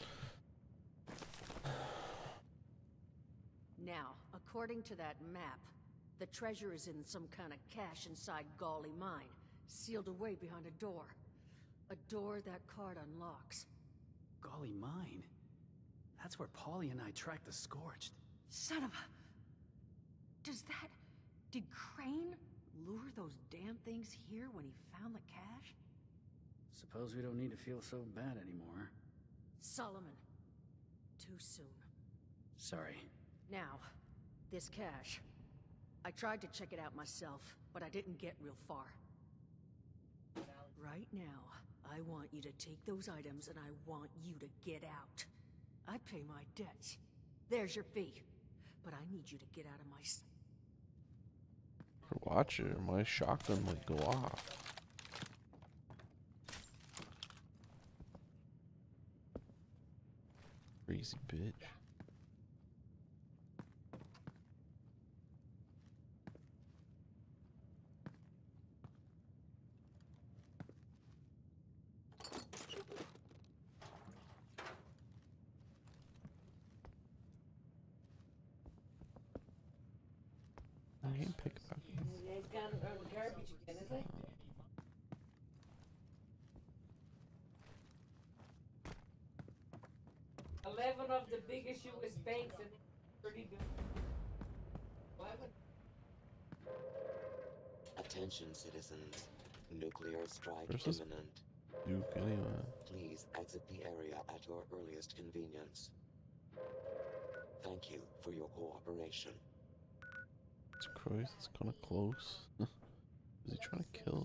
[SPEAKER 13] Now, according to that map, the treasure is in some kind of cache inside Gawley Mine, sealed away behind a door. A door that card unlocks.
[SPEAKER 5] Golly mine. That's where Paulie and I tracked the Scorched.
[SPEAKER 13] Son of a... Does that... Did Crane lure those damn things here when he found the cache?
[SPEAKER 5] Suppose we don't need to feel so bad anymore.
[SPEAKER 13] Solomon. Too soon.
[SPEAKER 5] Sorry.
[SPEAKER 13] Now, this cache. I tried to check it out myself, but I didn't get real far. Right now, I want you to take those items and I want you to get out. I pay my debts. There's your fee. But I need you to get out of my sight.
[SPEAKER 2] Watch it, or my shotgun might go off. Crazy bitch. I ain't pickpocketing.
[SPEAKER 1] It's gone on the garbage again, is it? Eleven of the biggest U S banks and thirty Eleven.
[SPEAKER 12] Attention, citizens. Nuclear strike
[SPEAKER 2] Where's this
[SPEAKER 12] imminent.
[SPEAKER 2] Duke anyway?
[SPEAKER 12] Please exit the area at your earliest convenience. Thank you for your cooperation.
[SPEAKER 2] It's Christ, it's kinda close. Is he trying to kill?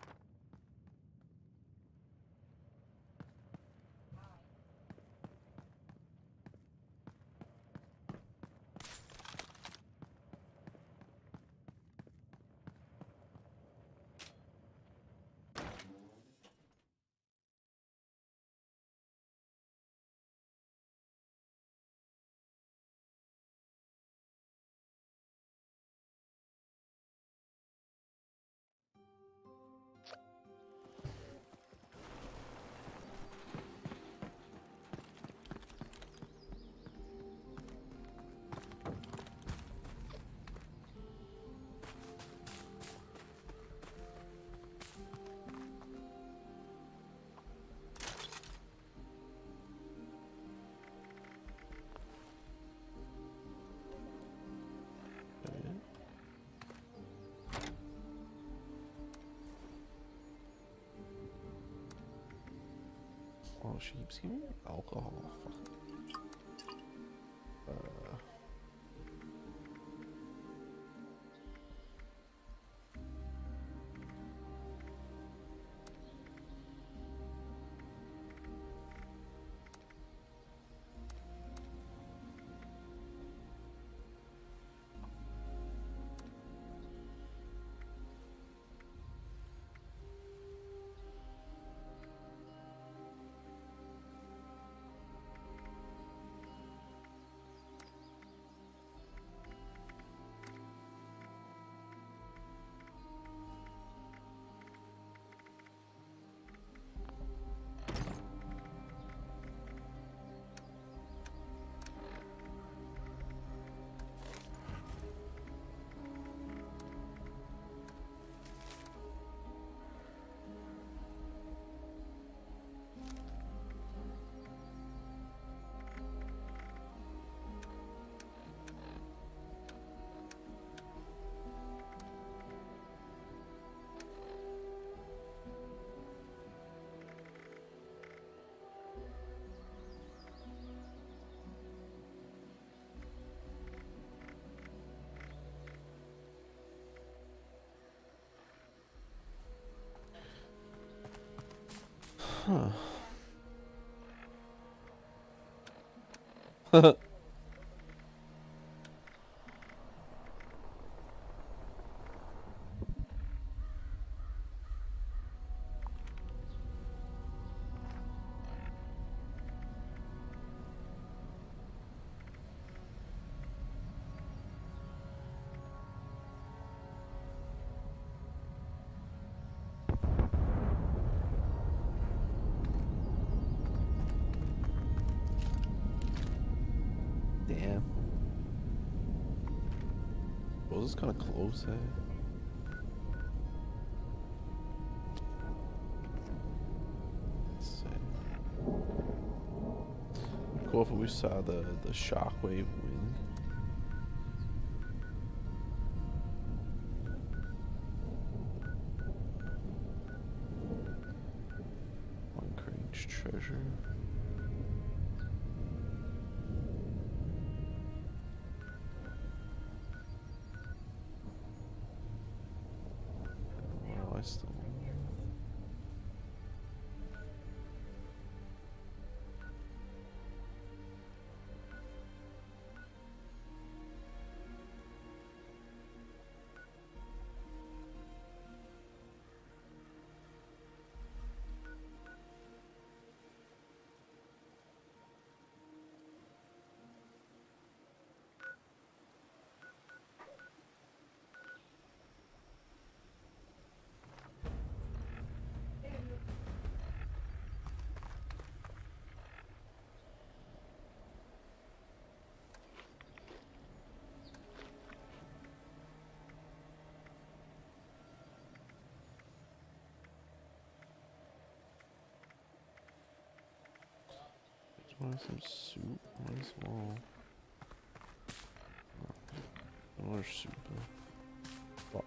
[SPEAKER 2] Oh, she keeps giving alcohol. Fuck. Uh. Huh. Damn. Well, this is kind of close, eh? Let's see. Cool if we saw the, the shockwave wing. One Crane's treasure. Still. Want some soup? Might as well. Oh, there's soup. Fuck.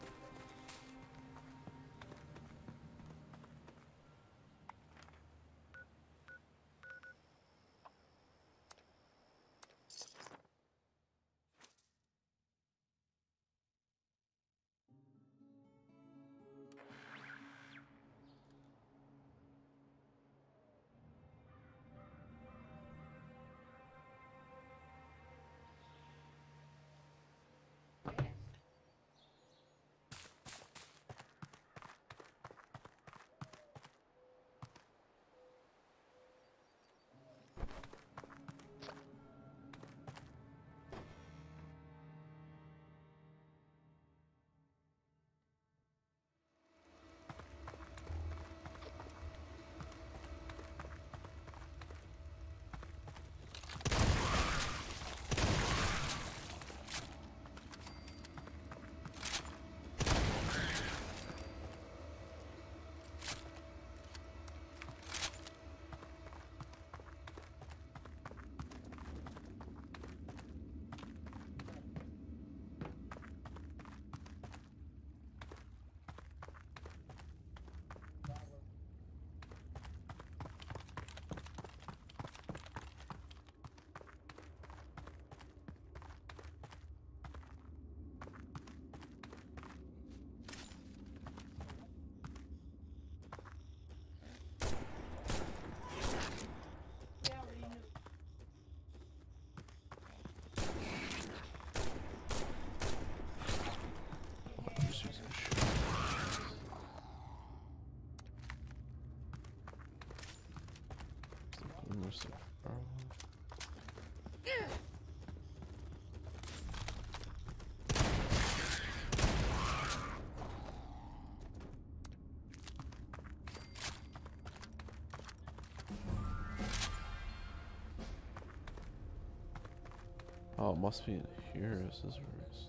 [SPEAKER 2] Oh, it must be in here. This is worse.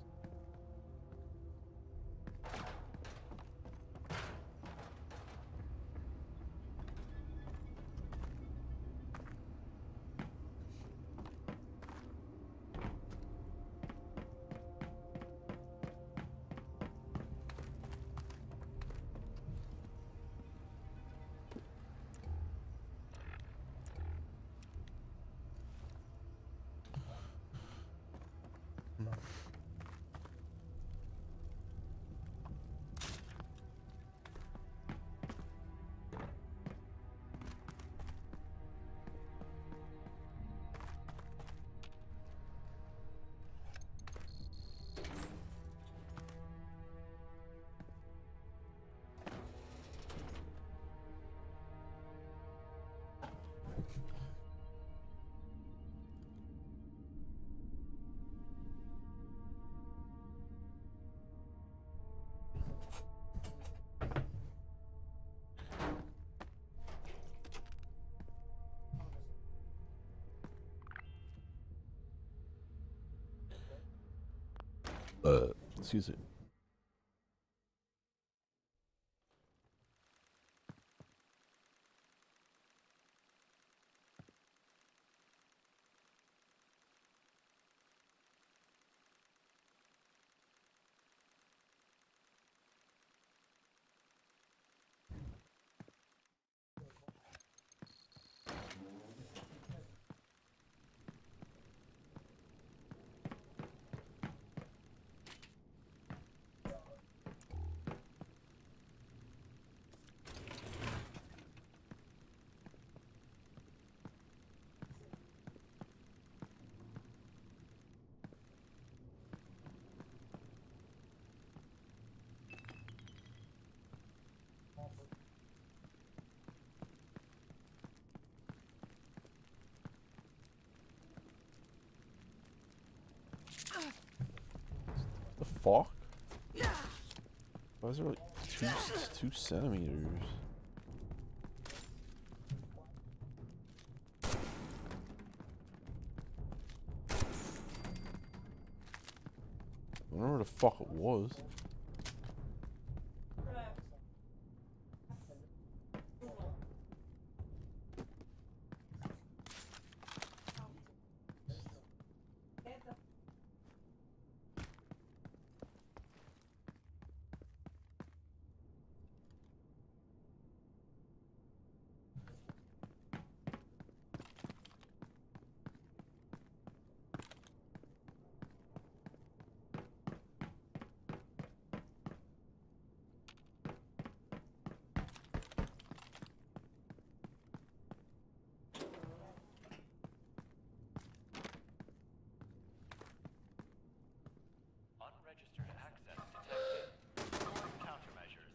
[SPEAKER 2] Uh, excuse me. The fuck? Why is there like two, two centimeters? I don't know where the fuck it was.
[SPEAKER 14] Unregistered access detected. Countermeasures.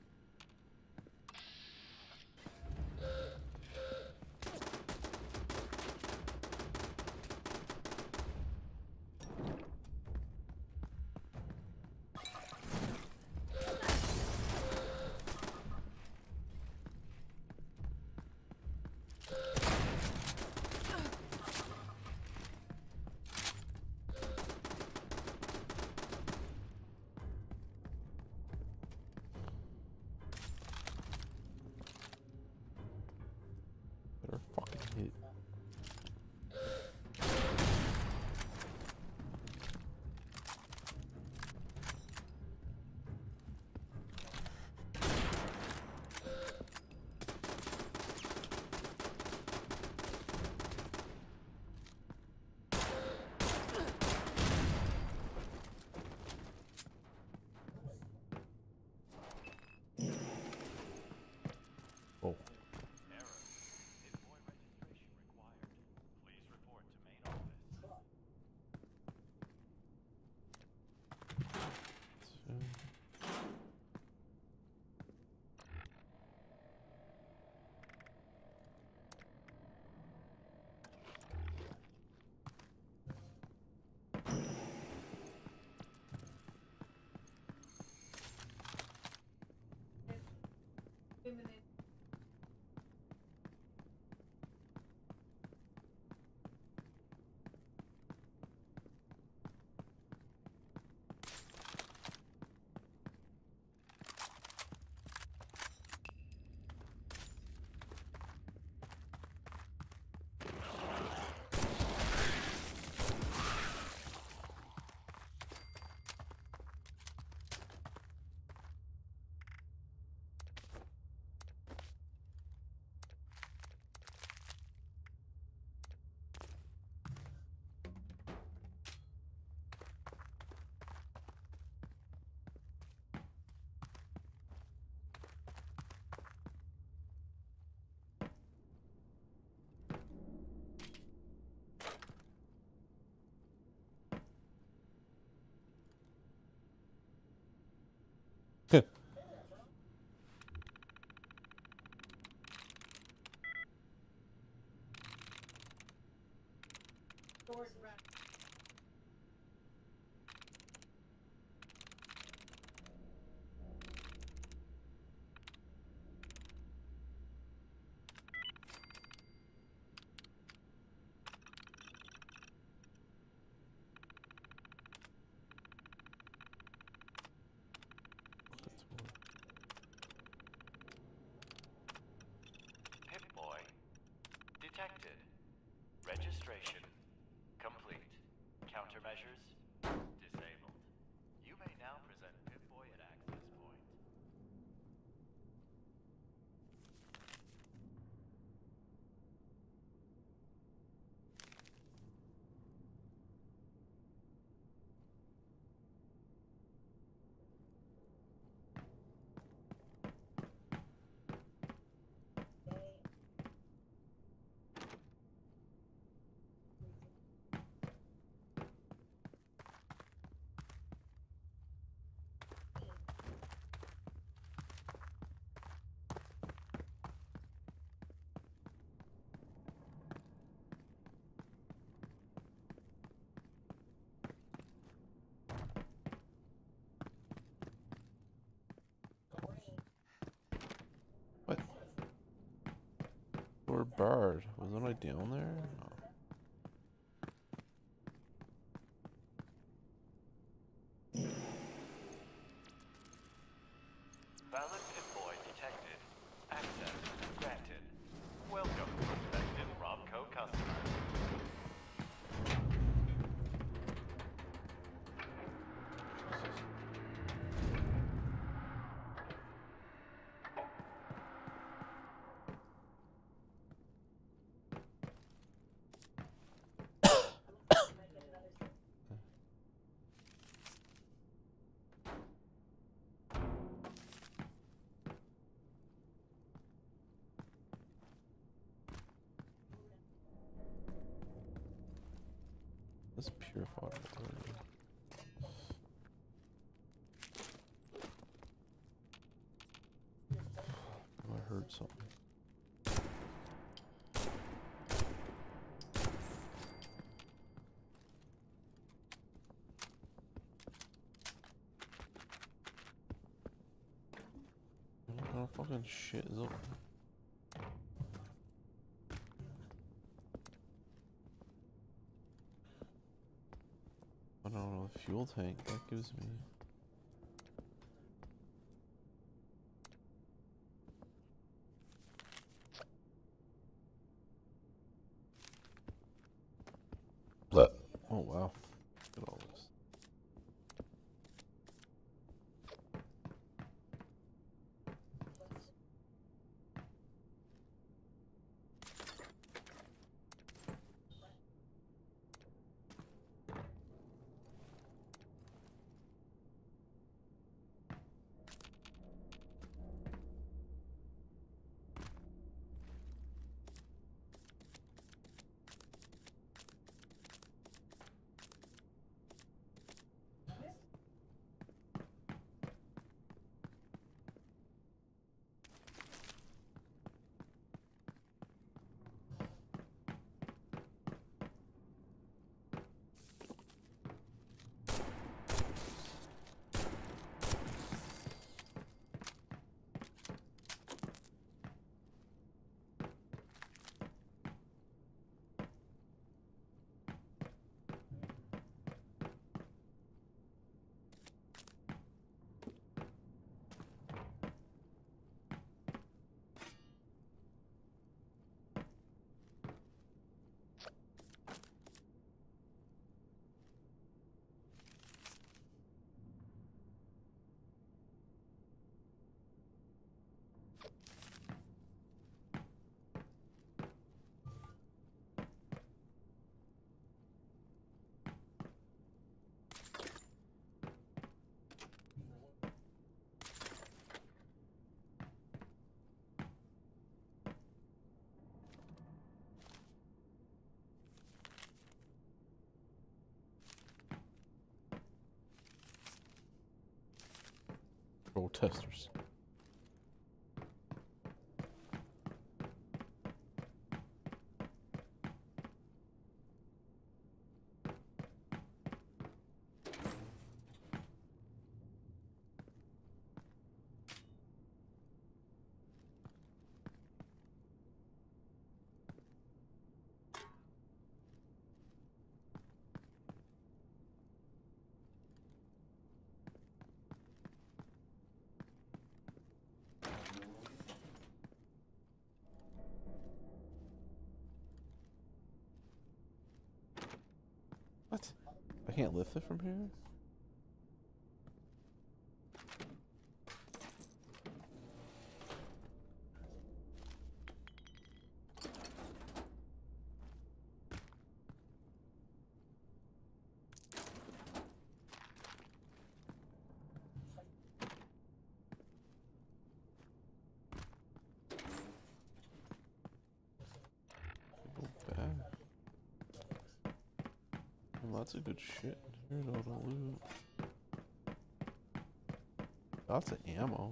[SPEAKER 2] Better fucking hit. Oh.
[SPEAKER 14] detected. Registration complete. Countermeasures disabled. You may now present Pip-Boy at access point.
[SPEAKER 2] What? Or bird? Wasn't I down there? No.
[SPEAKER 14] Valid Pip-Boy detected. Access granted. Welcome, prospective Robco customers.
[SPEAKER 2] That's purified water. I heard something. What kind of fucking shit is up? I don't know, the fuel tank that gives me. But oh wow, look at all this. Protesters. can't lift it from here? Lots of good shit here though to loot. Lots of ammo.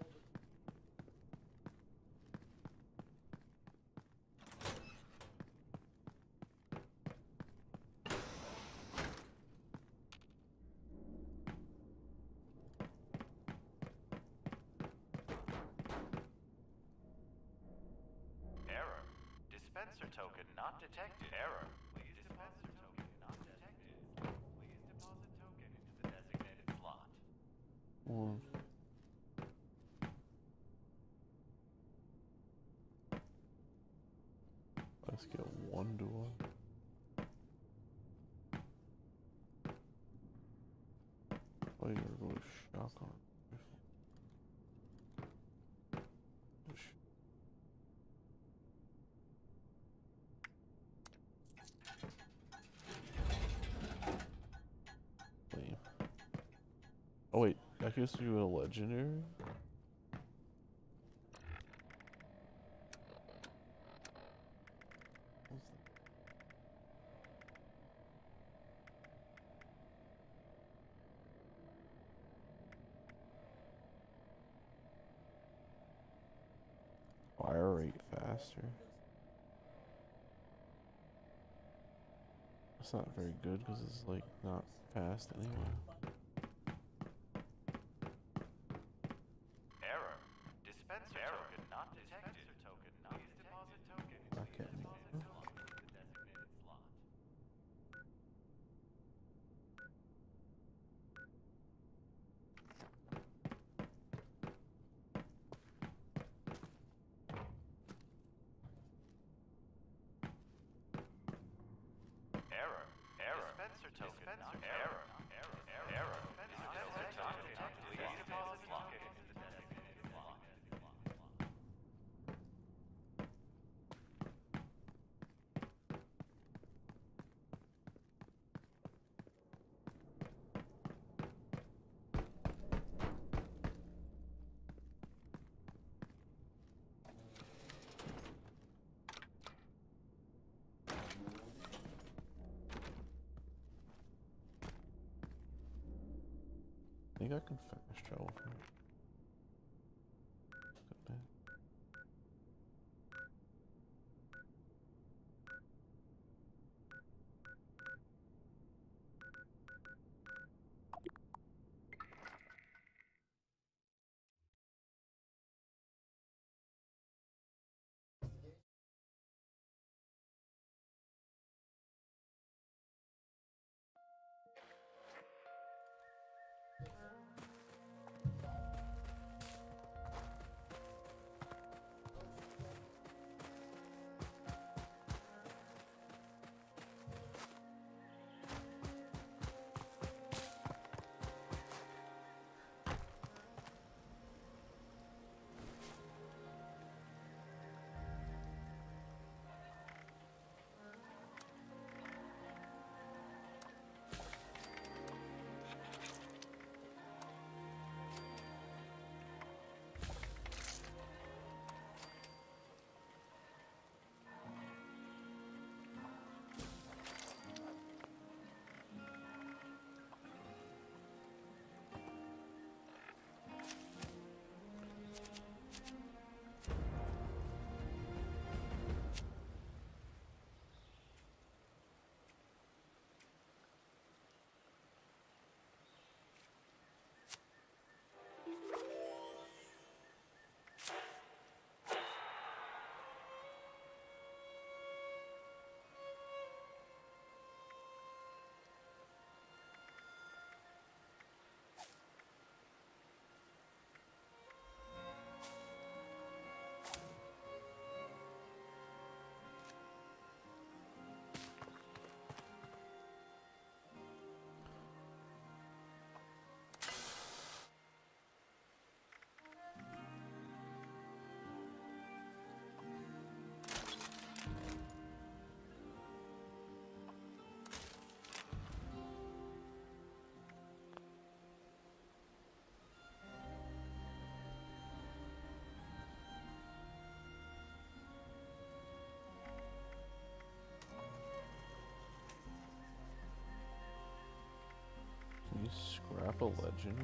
[SPEAKER 14] Error. Dispenser token not detected. Error. Please dispenser token not detected. Please deposit token into the designated slot.
[SPEAKER 2] One. Let's get one door. Oh, you're gonna go shotgun. Lame. Oh wait, I guess you a legendary? Fire rate faster. It's not very good because it's like not fast anyway.
[SPEAKER 14] Error. Dispenser token not detected. Token not Please deposit token into
[SPEAKER 2] I
[SPEAKER 14] the
[SPEAKER 2] can't move.
[SPEAKER 14] designated slot. Error. Error. Dispenser token not error. Error. Error. Error. Dispenser token not Please deposit token into the designated slot.
[SPEAKER 2] I think I can fast travel from here. Good man. you scrap a legend?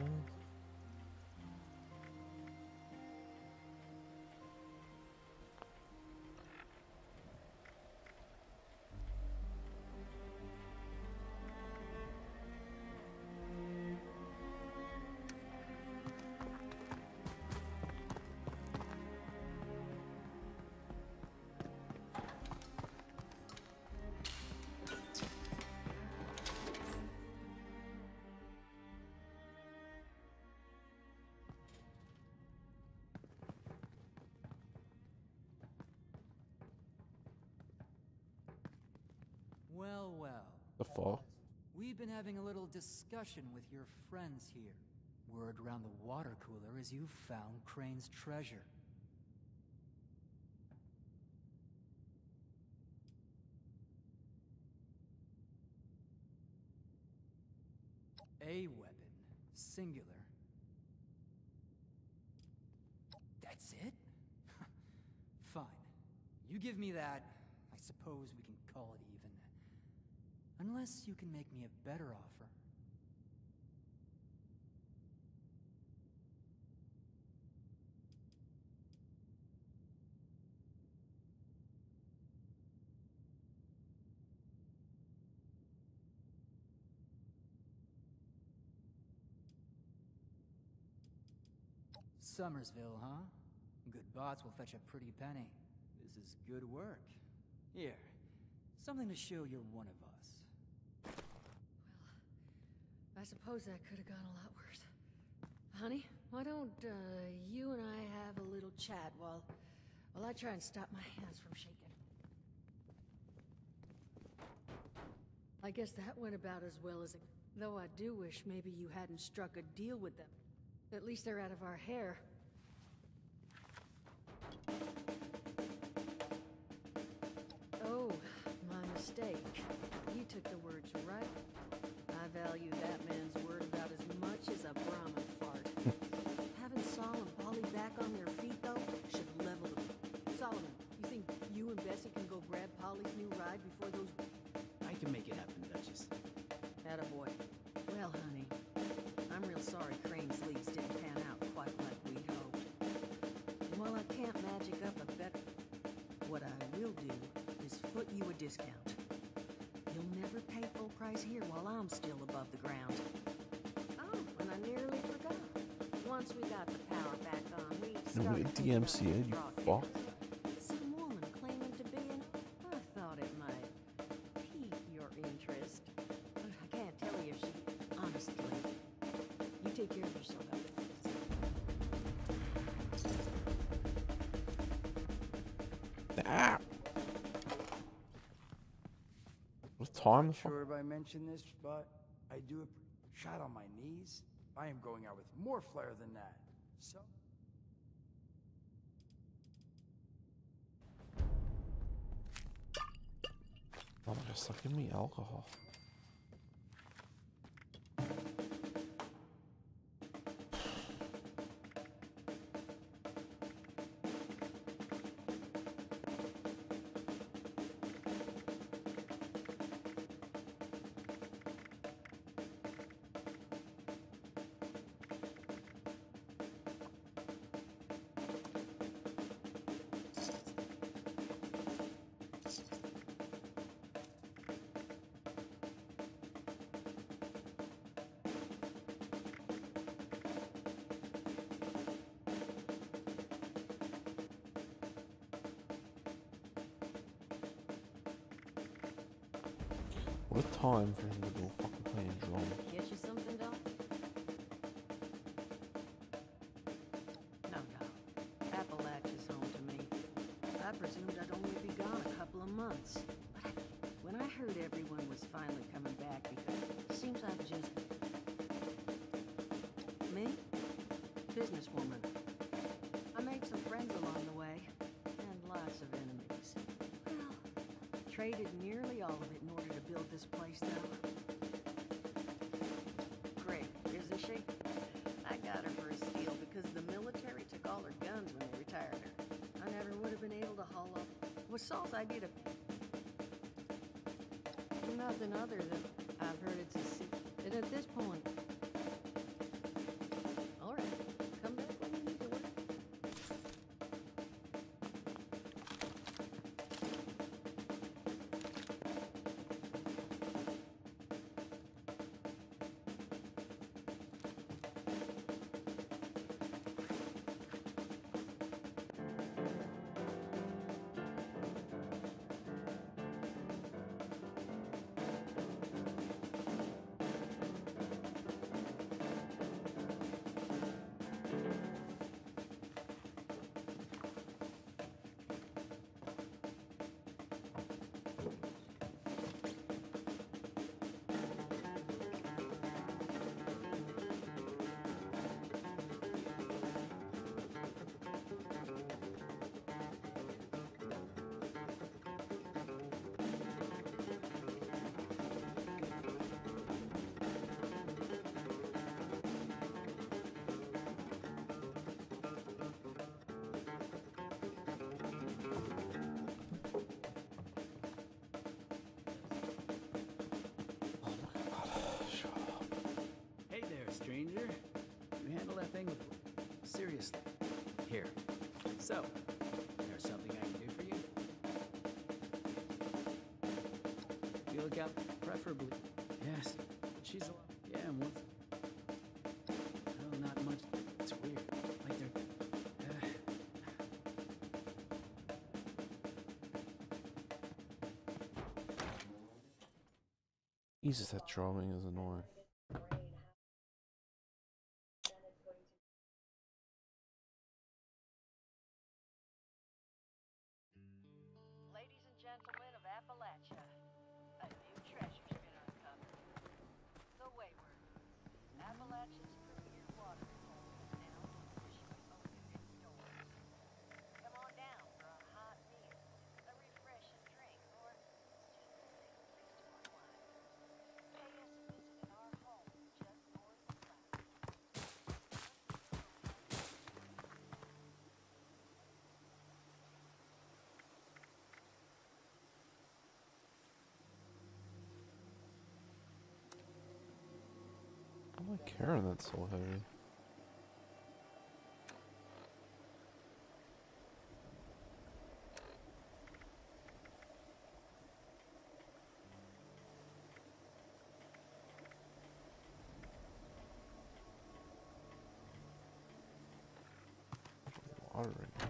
[SPEAKER 15] Well, well.
[SPEAKER 2] The fuck?
[SPEAKER 15] We've been having a little discussion with your friends here. Word around the water cooler is you found Crane's treasure. A weapon, singular. That's it? Fine. You give me that, I suppose we can call it even. Unless you can make me a better offer. Summersville, huh? Good bots will fetch a pretty penny. This is good work. Here, something to show you're one of us.
[SPEAKER 13] I suppose that could have gone a lot worse. Honey, why don't uh, you and I have a little chat while, while I try and stop my hands from shaking? I guess that went about as well as it... Though I do wish maybe you hadn't struck a deal with them. At least they're out of our hair. Oh, my mistake. You took the words right. I value that man's word about as much as a Brahmin fart. Having Sol and Polly back on their feet, though, should level them. Solomon, you think you and Bessie can go grab Polly's new ride before those...
[SPEAKER 5] I can make it happen, Duchess.
[SPEAKER 13] Attaboy. Well, honey, I'm real sorry Crane's leads didn't pan out quite like we'd hoped. And while I can't magic up a bet, what I will do is foot you a discount. You'll never pay full price here while I'm still above the ground. Oh, and I nearly forgot. Once we got the power back on, we
[SPEAKER 2] No,
[SPEAKER 13] started
[SPEAKER 2] D M C A, you fuck.
[SPEAKER 13] some woman claiming to be an... I thought it might pique your interest. But I can't tell you if she... Honestly. You take care of yourself out there.
[SPEAKER 2] Ah! With time?
[SPEAKER 16] Not sure if I mentioned this, but I do a shot on my knees. I am going out with more flair than that. So...
[SPEAKER 2] Oh my god, stop giving me alcohol. What a time for him to go fucking playing drums.
[SPEAKER 13] Get you something, doll? No, no. Appalachia's home to me. I presumed I'd only be gone a couple of months. But I, when I heard everyone was finally coming back, because it seems I've just... Me? Businesswoman. I made some friends along the way, and lots of enemies. Well, traded nearly all of it in order to build this place, though. Great, isn't she? I got her for a steal because the military took all her guns when they retired her. I never would have been able to haul up. Was Saul's idea to... Nothing other than I've heard it's a secret. And at this point,
[SPEAKER 5] biggest. Here. So, there's something I can do for you? You look out, preferably. Yes, she's a yeah, and once. No, not much. It's weird. Like they're. Uh...
[SPEAKER 2] Jesus, that drumming is annoying.
[SPEAKER 4] Ladies and gentlemen of Appalachia, a new treasure's been uncovered. The Wayward, Appalachia's premier watering hole, has now officially opened its doors. Come on down for a hot meal, a refreshing drink, or just a single place to unwind. Pay us a visit at our home just north of Cloud.
[SPEAKER 2] I'm not carrying that so heavy. Water right now.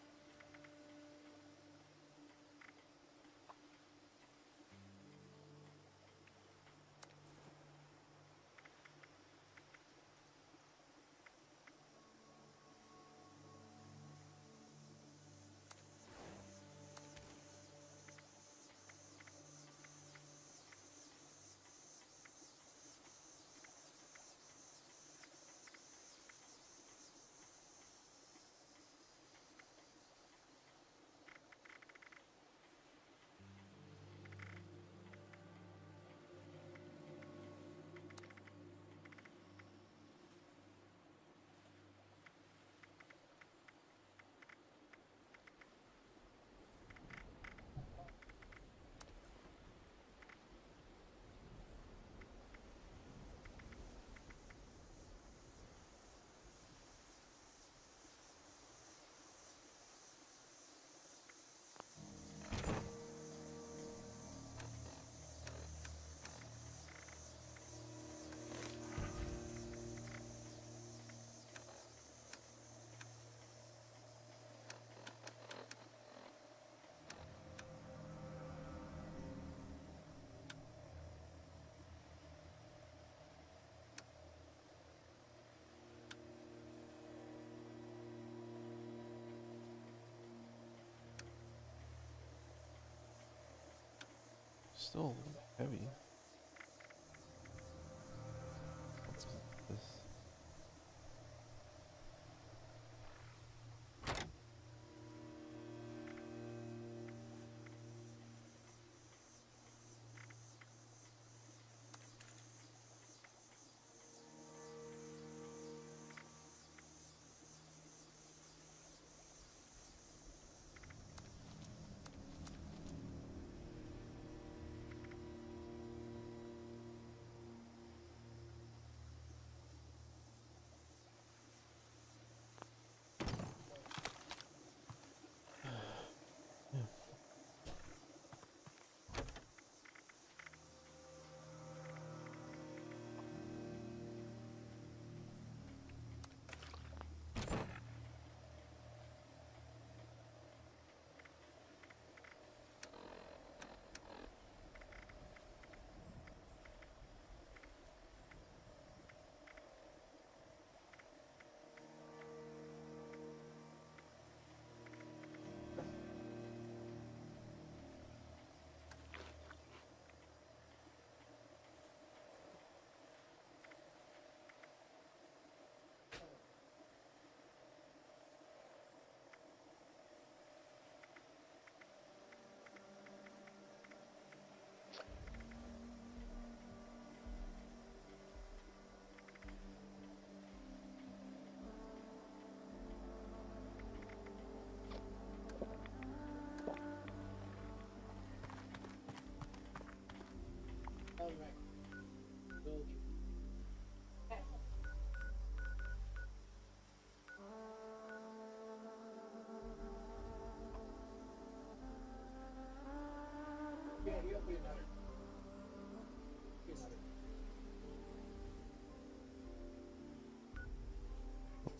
[SPEAKER 2] Still heavy. What's this?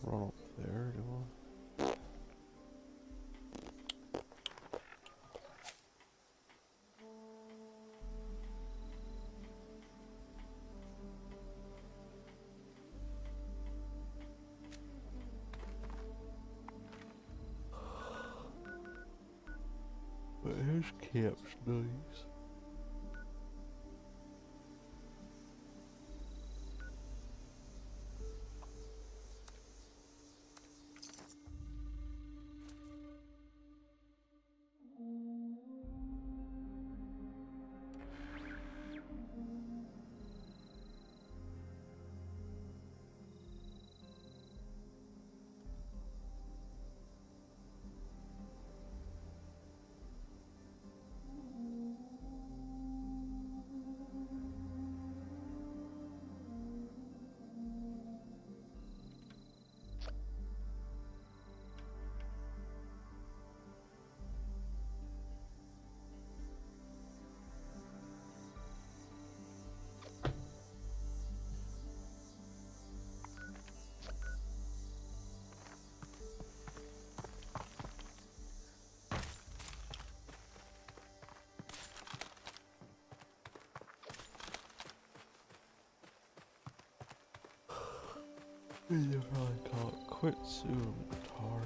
[SPEAKER 2] run up there, do I? But his camp's nice. You probably call it quit soon, it's hard.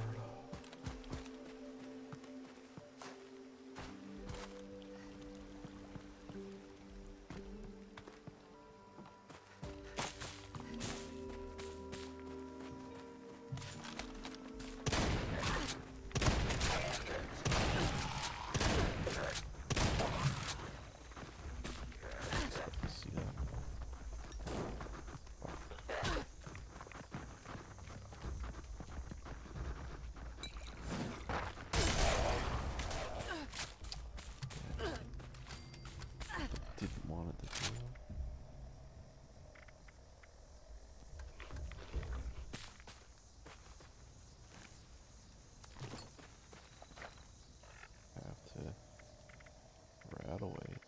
[SPEAKER 2] Didn't want it to do. Have to rat away too.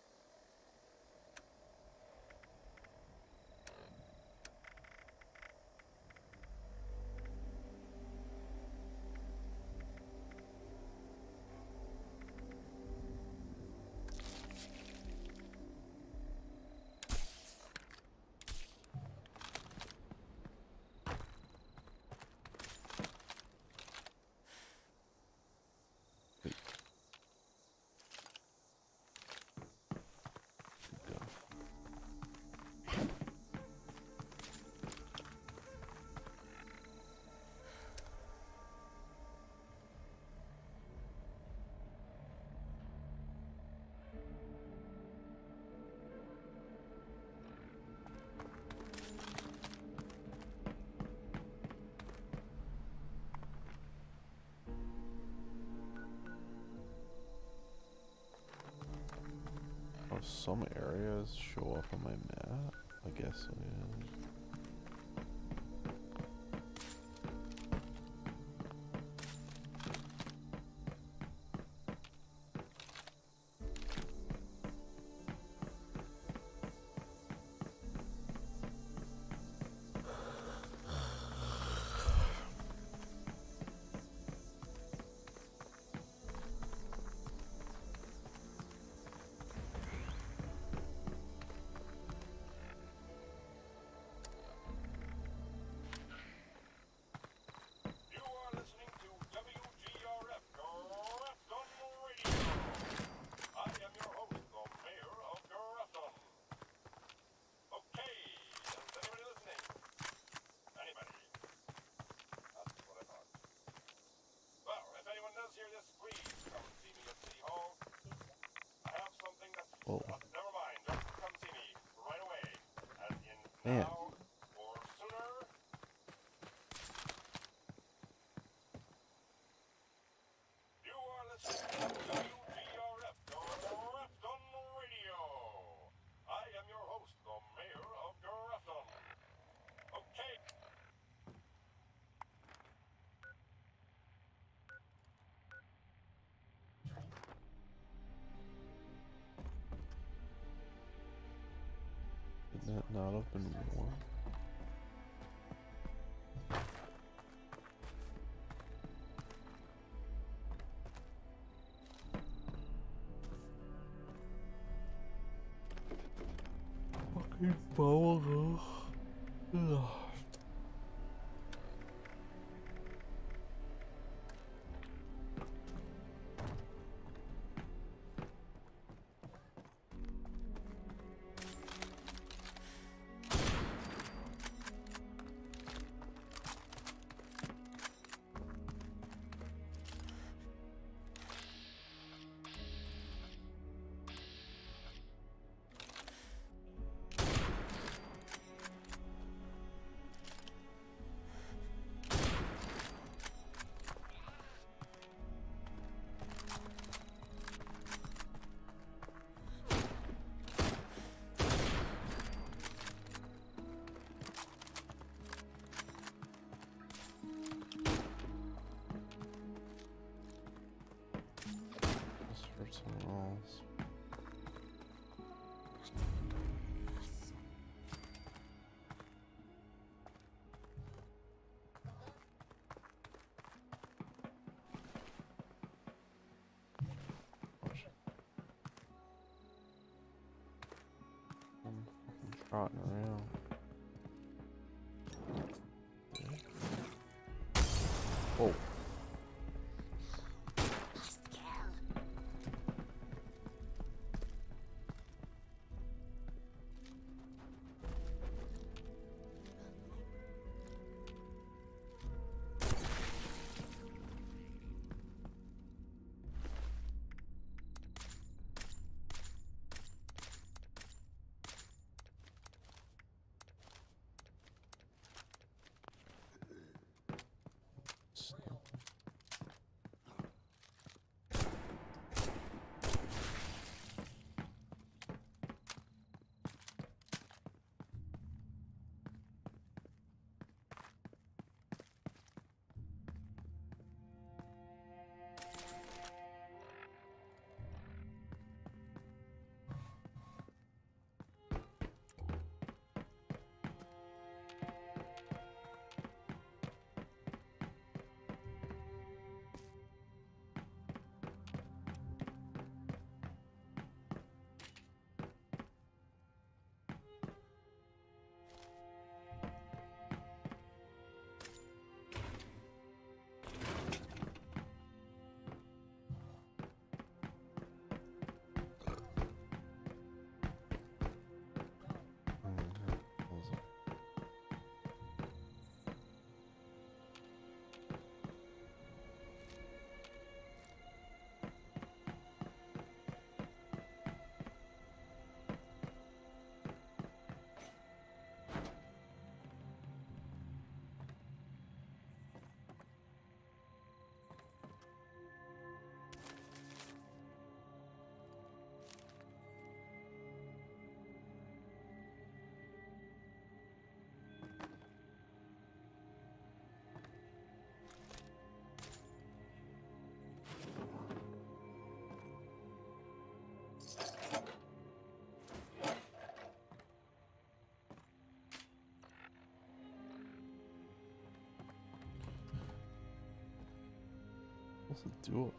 [SPEAKER 2] Oh, some areas show up on my map? I guess so, yeah. Oh. Man. That not have been warm? fucking bubble. Ugh. Someone else. I'm fucking trotting around. Oh. What's it do?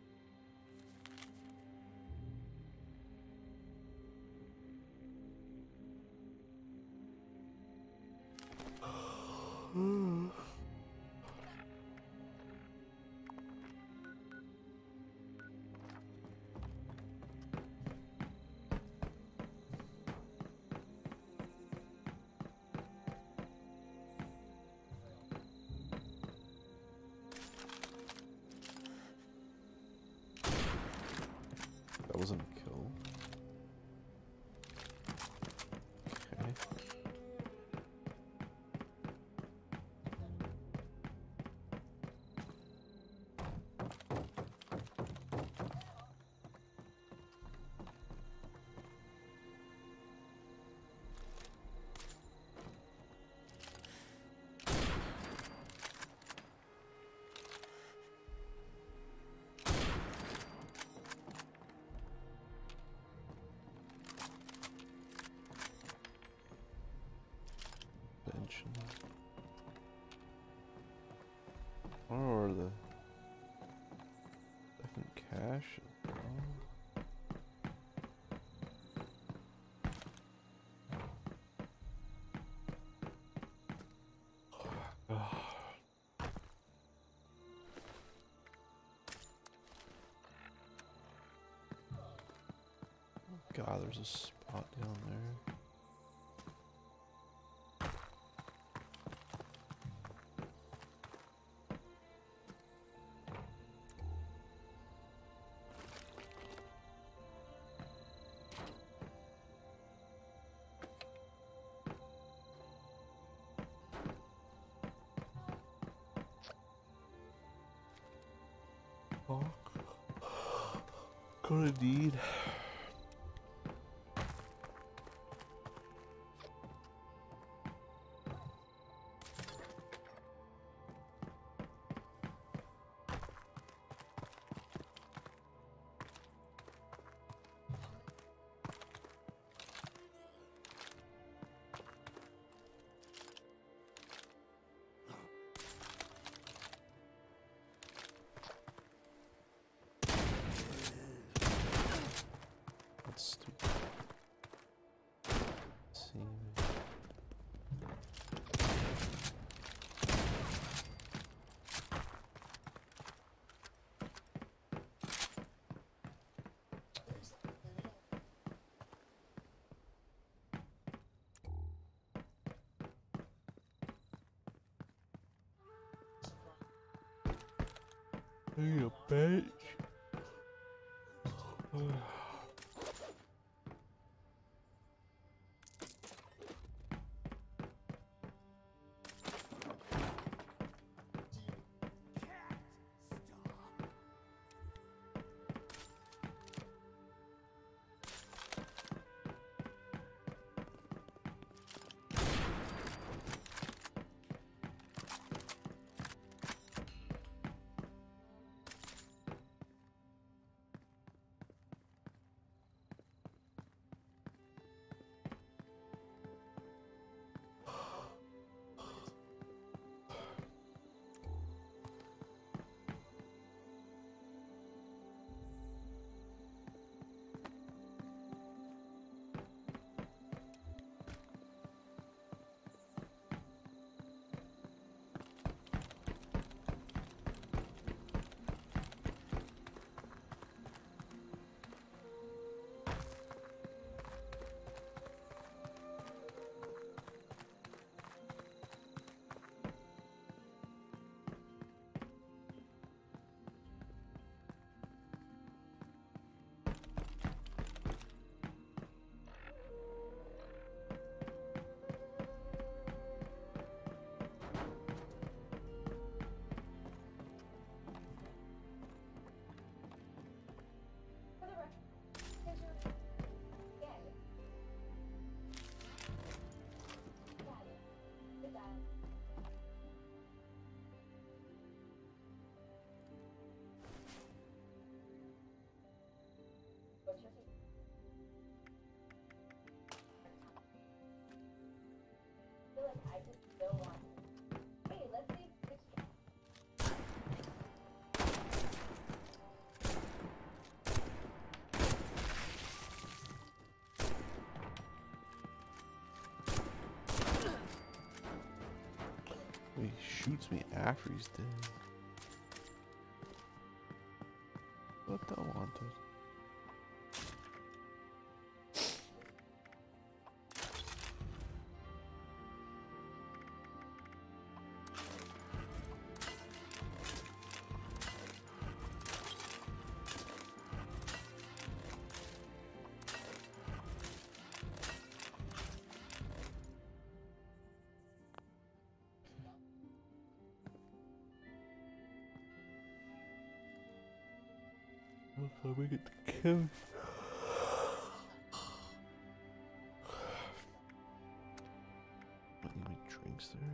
[SPEAKER 2] That wasn't a kill. Okay. Or the second cache as well. God, there's a spot down there. Gonna need. Stupid. See. I need a bench. He shoots me after he's dead. What the wanted? How we get to kill? Might need my drinks there.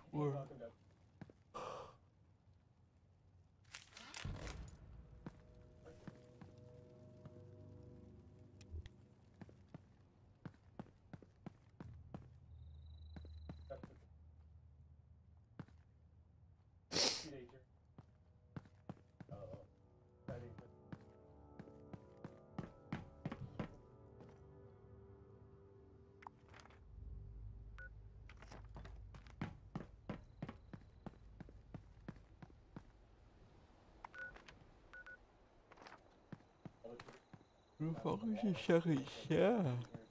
[SPEAKER 2] Or warum ist die Sache ja?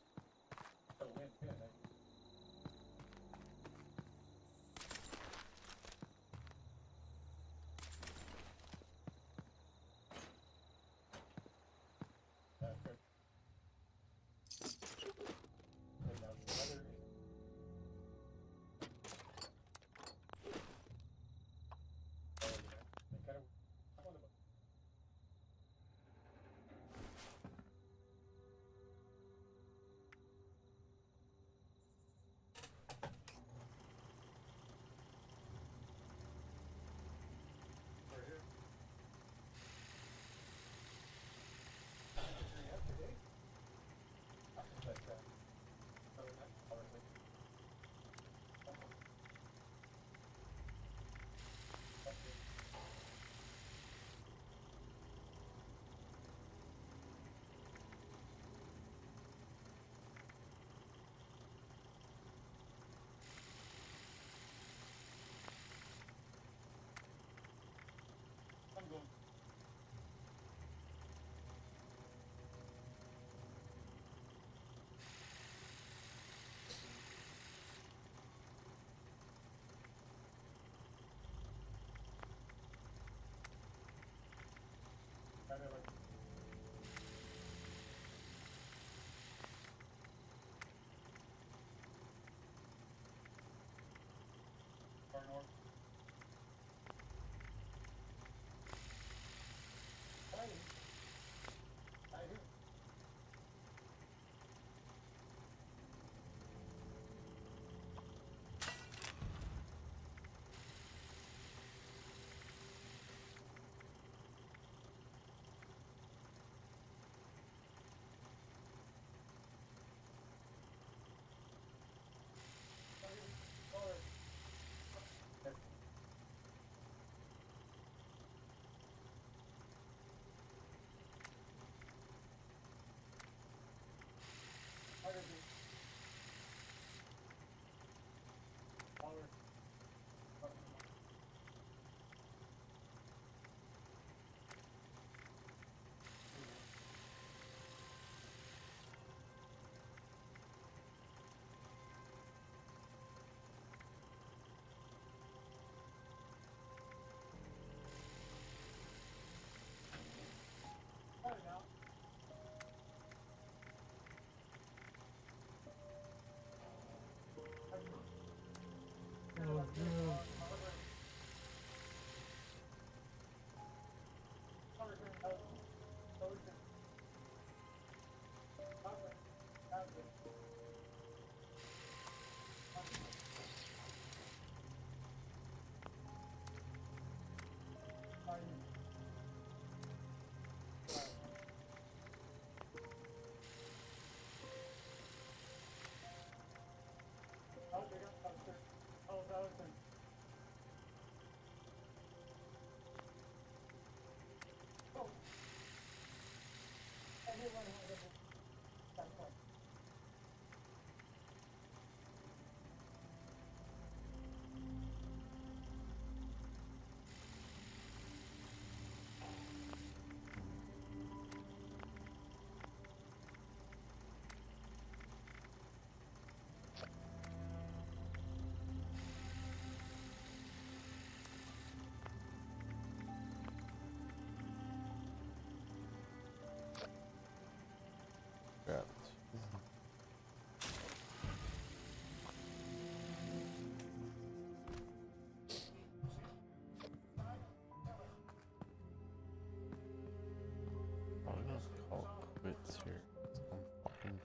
[SPEAKER 2] Quits here. Some fucking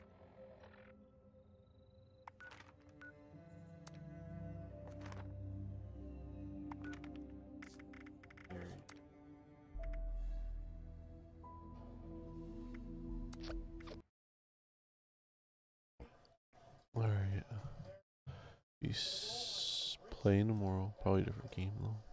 [SPEAKER 2] s- playing tomorrow. Probably a different game though.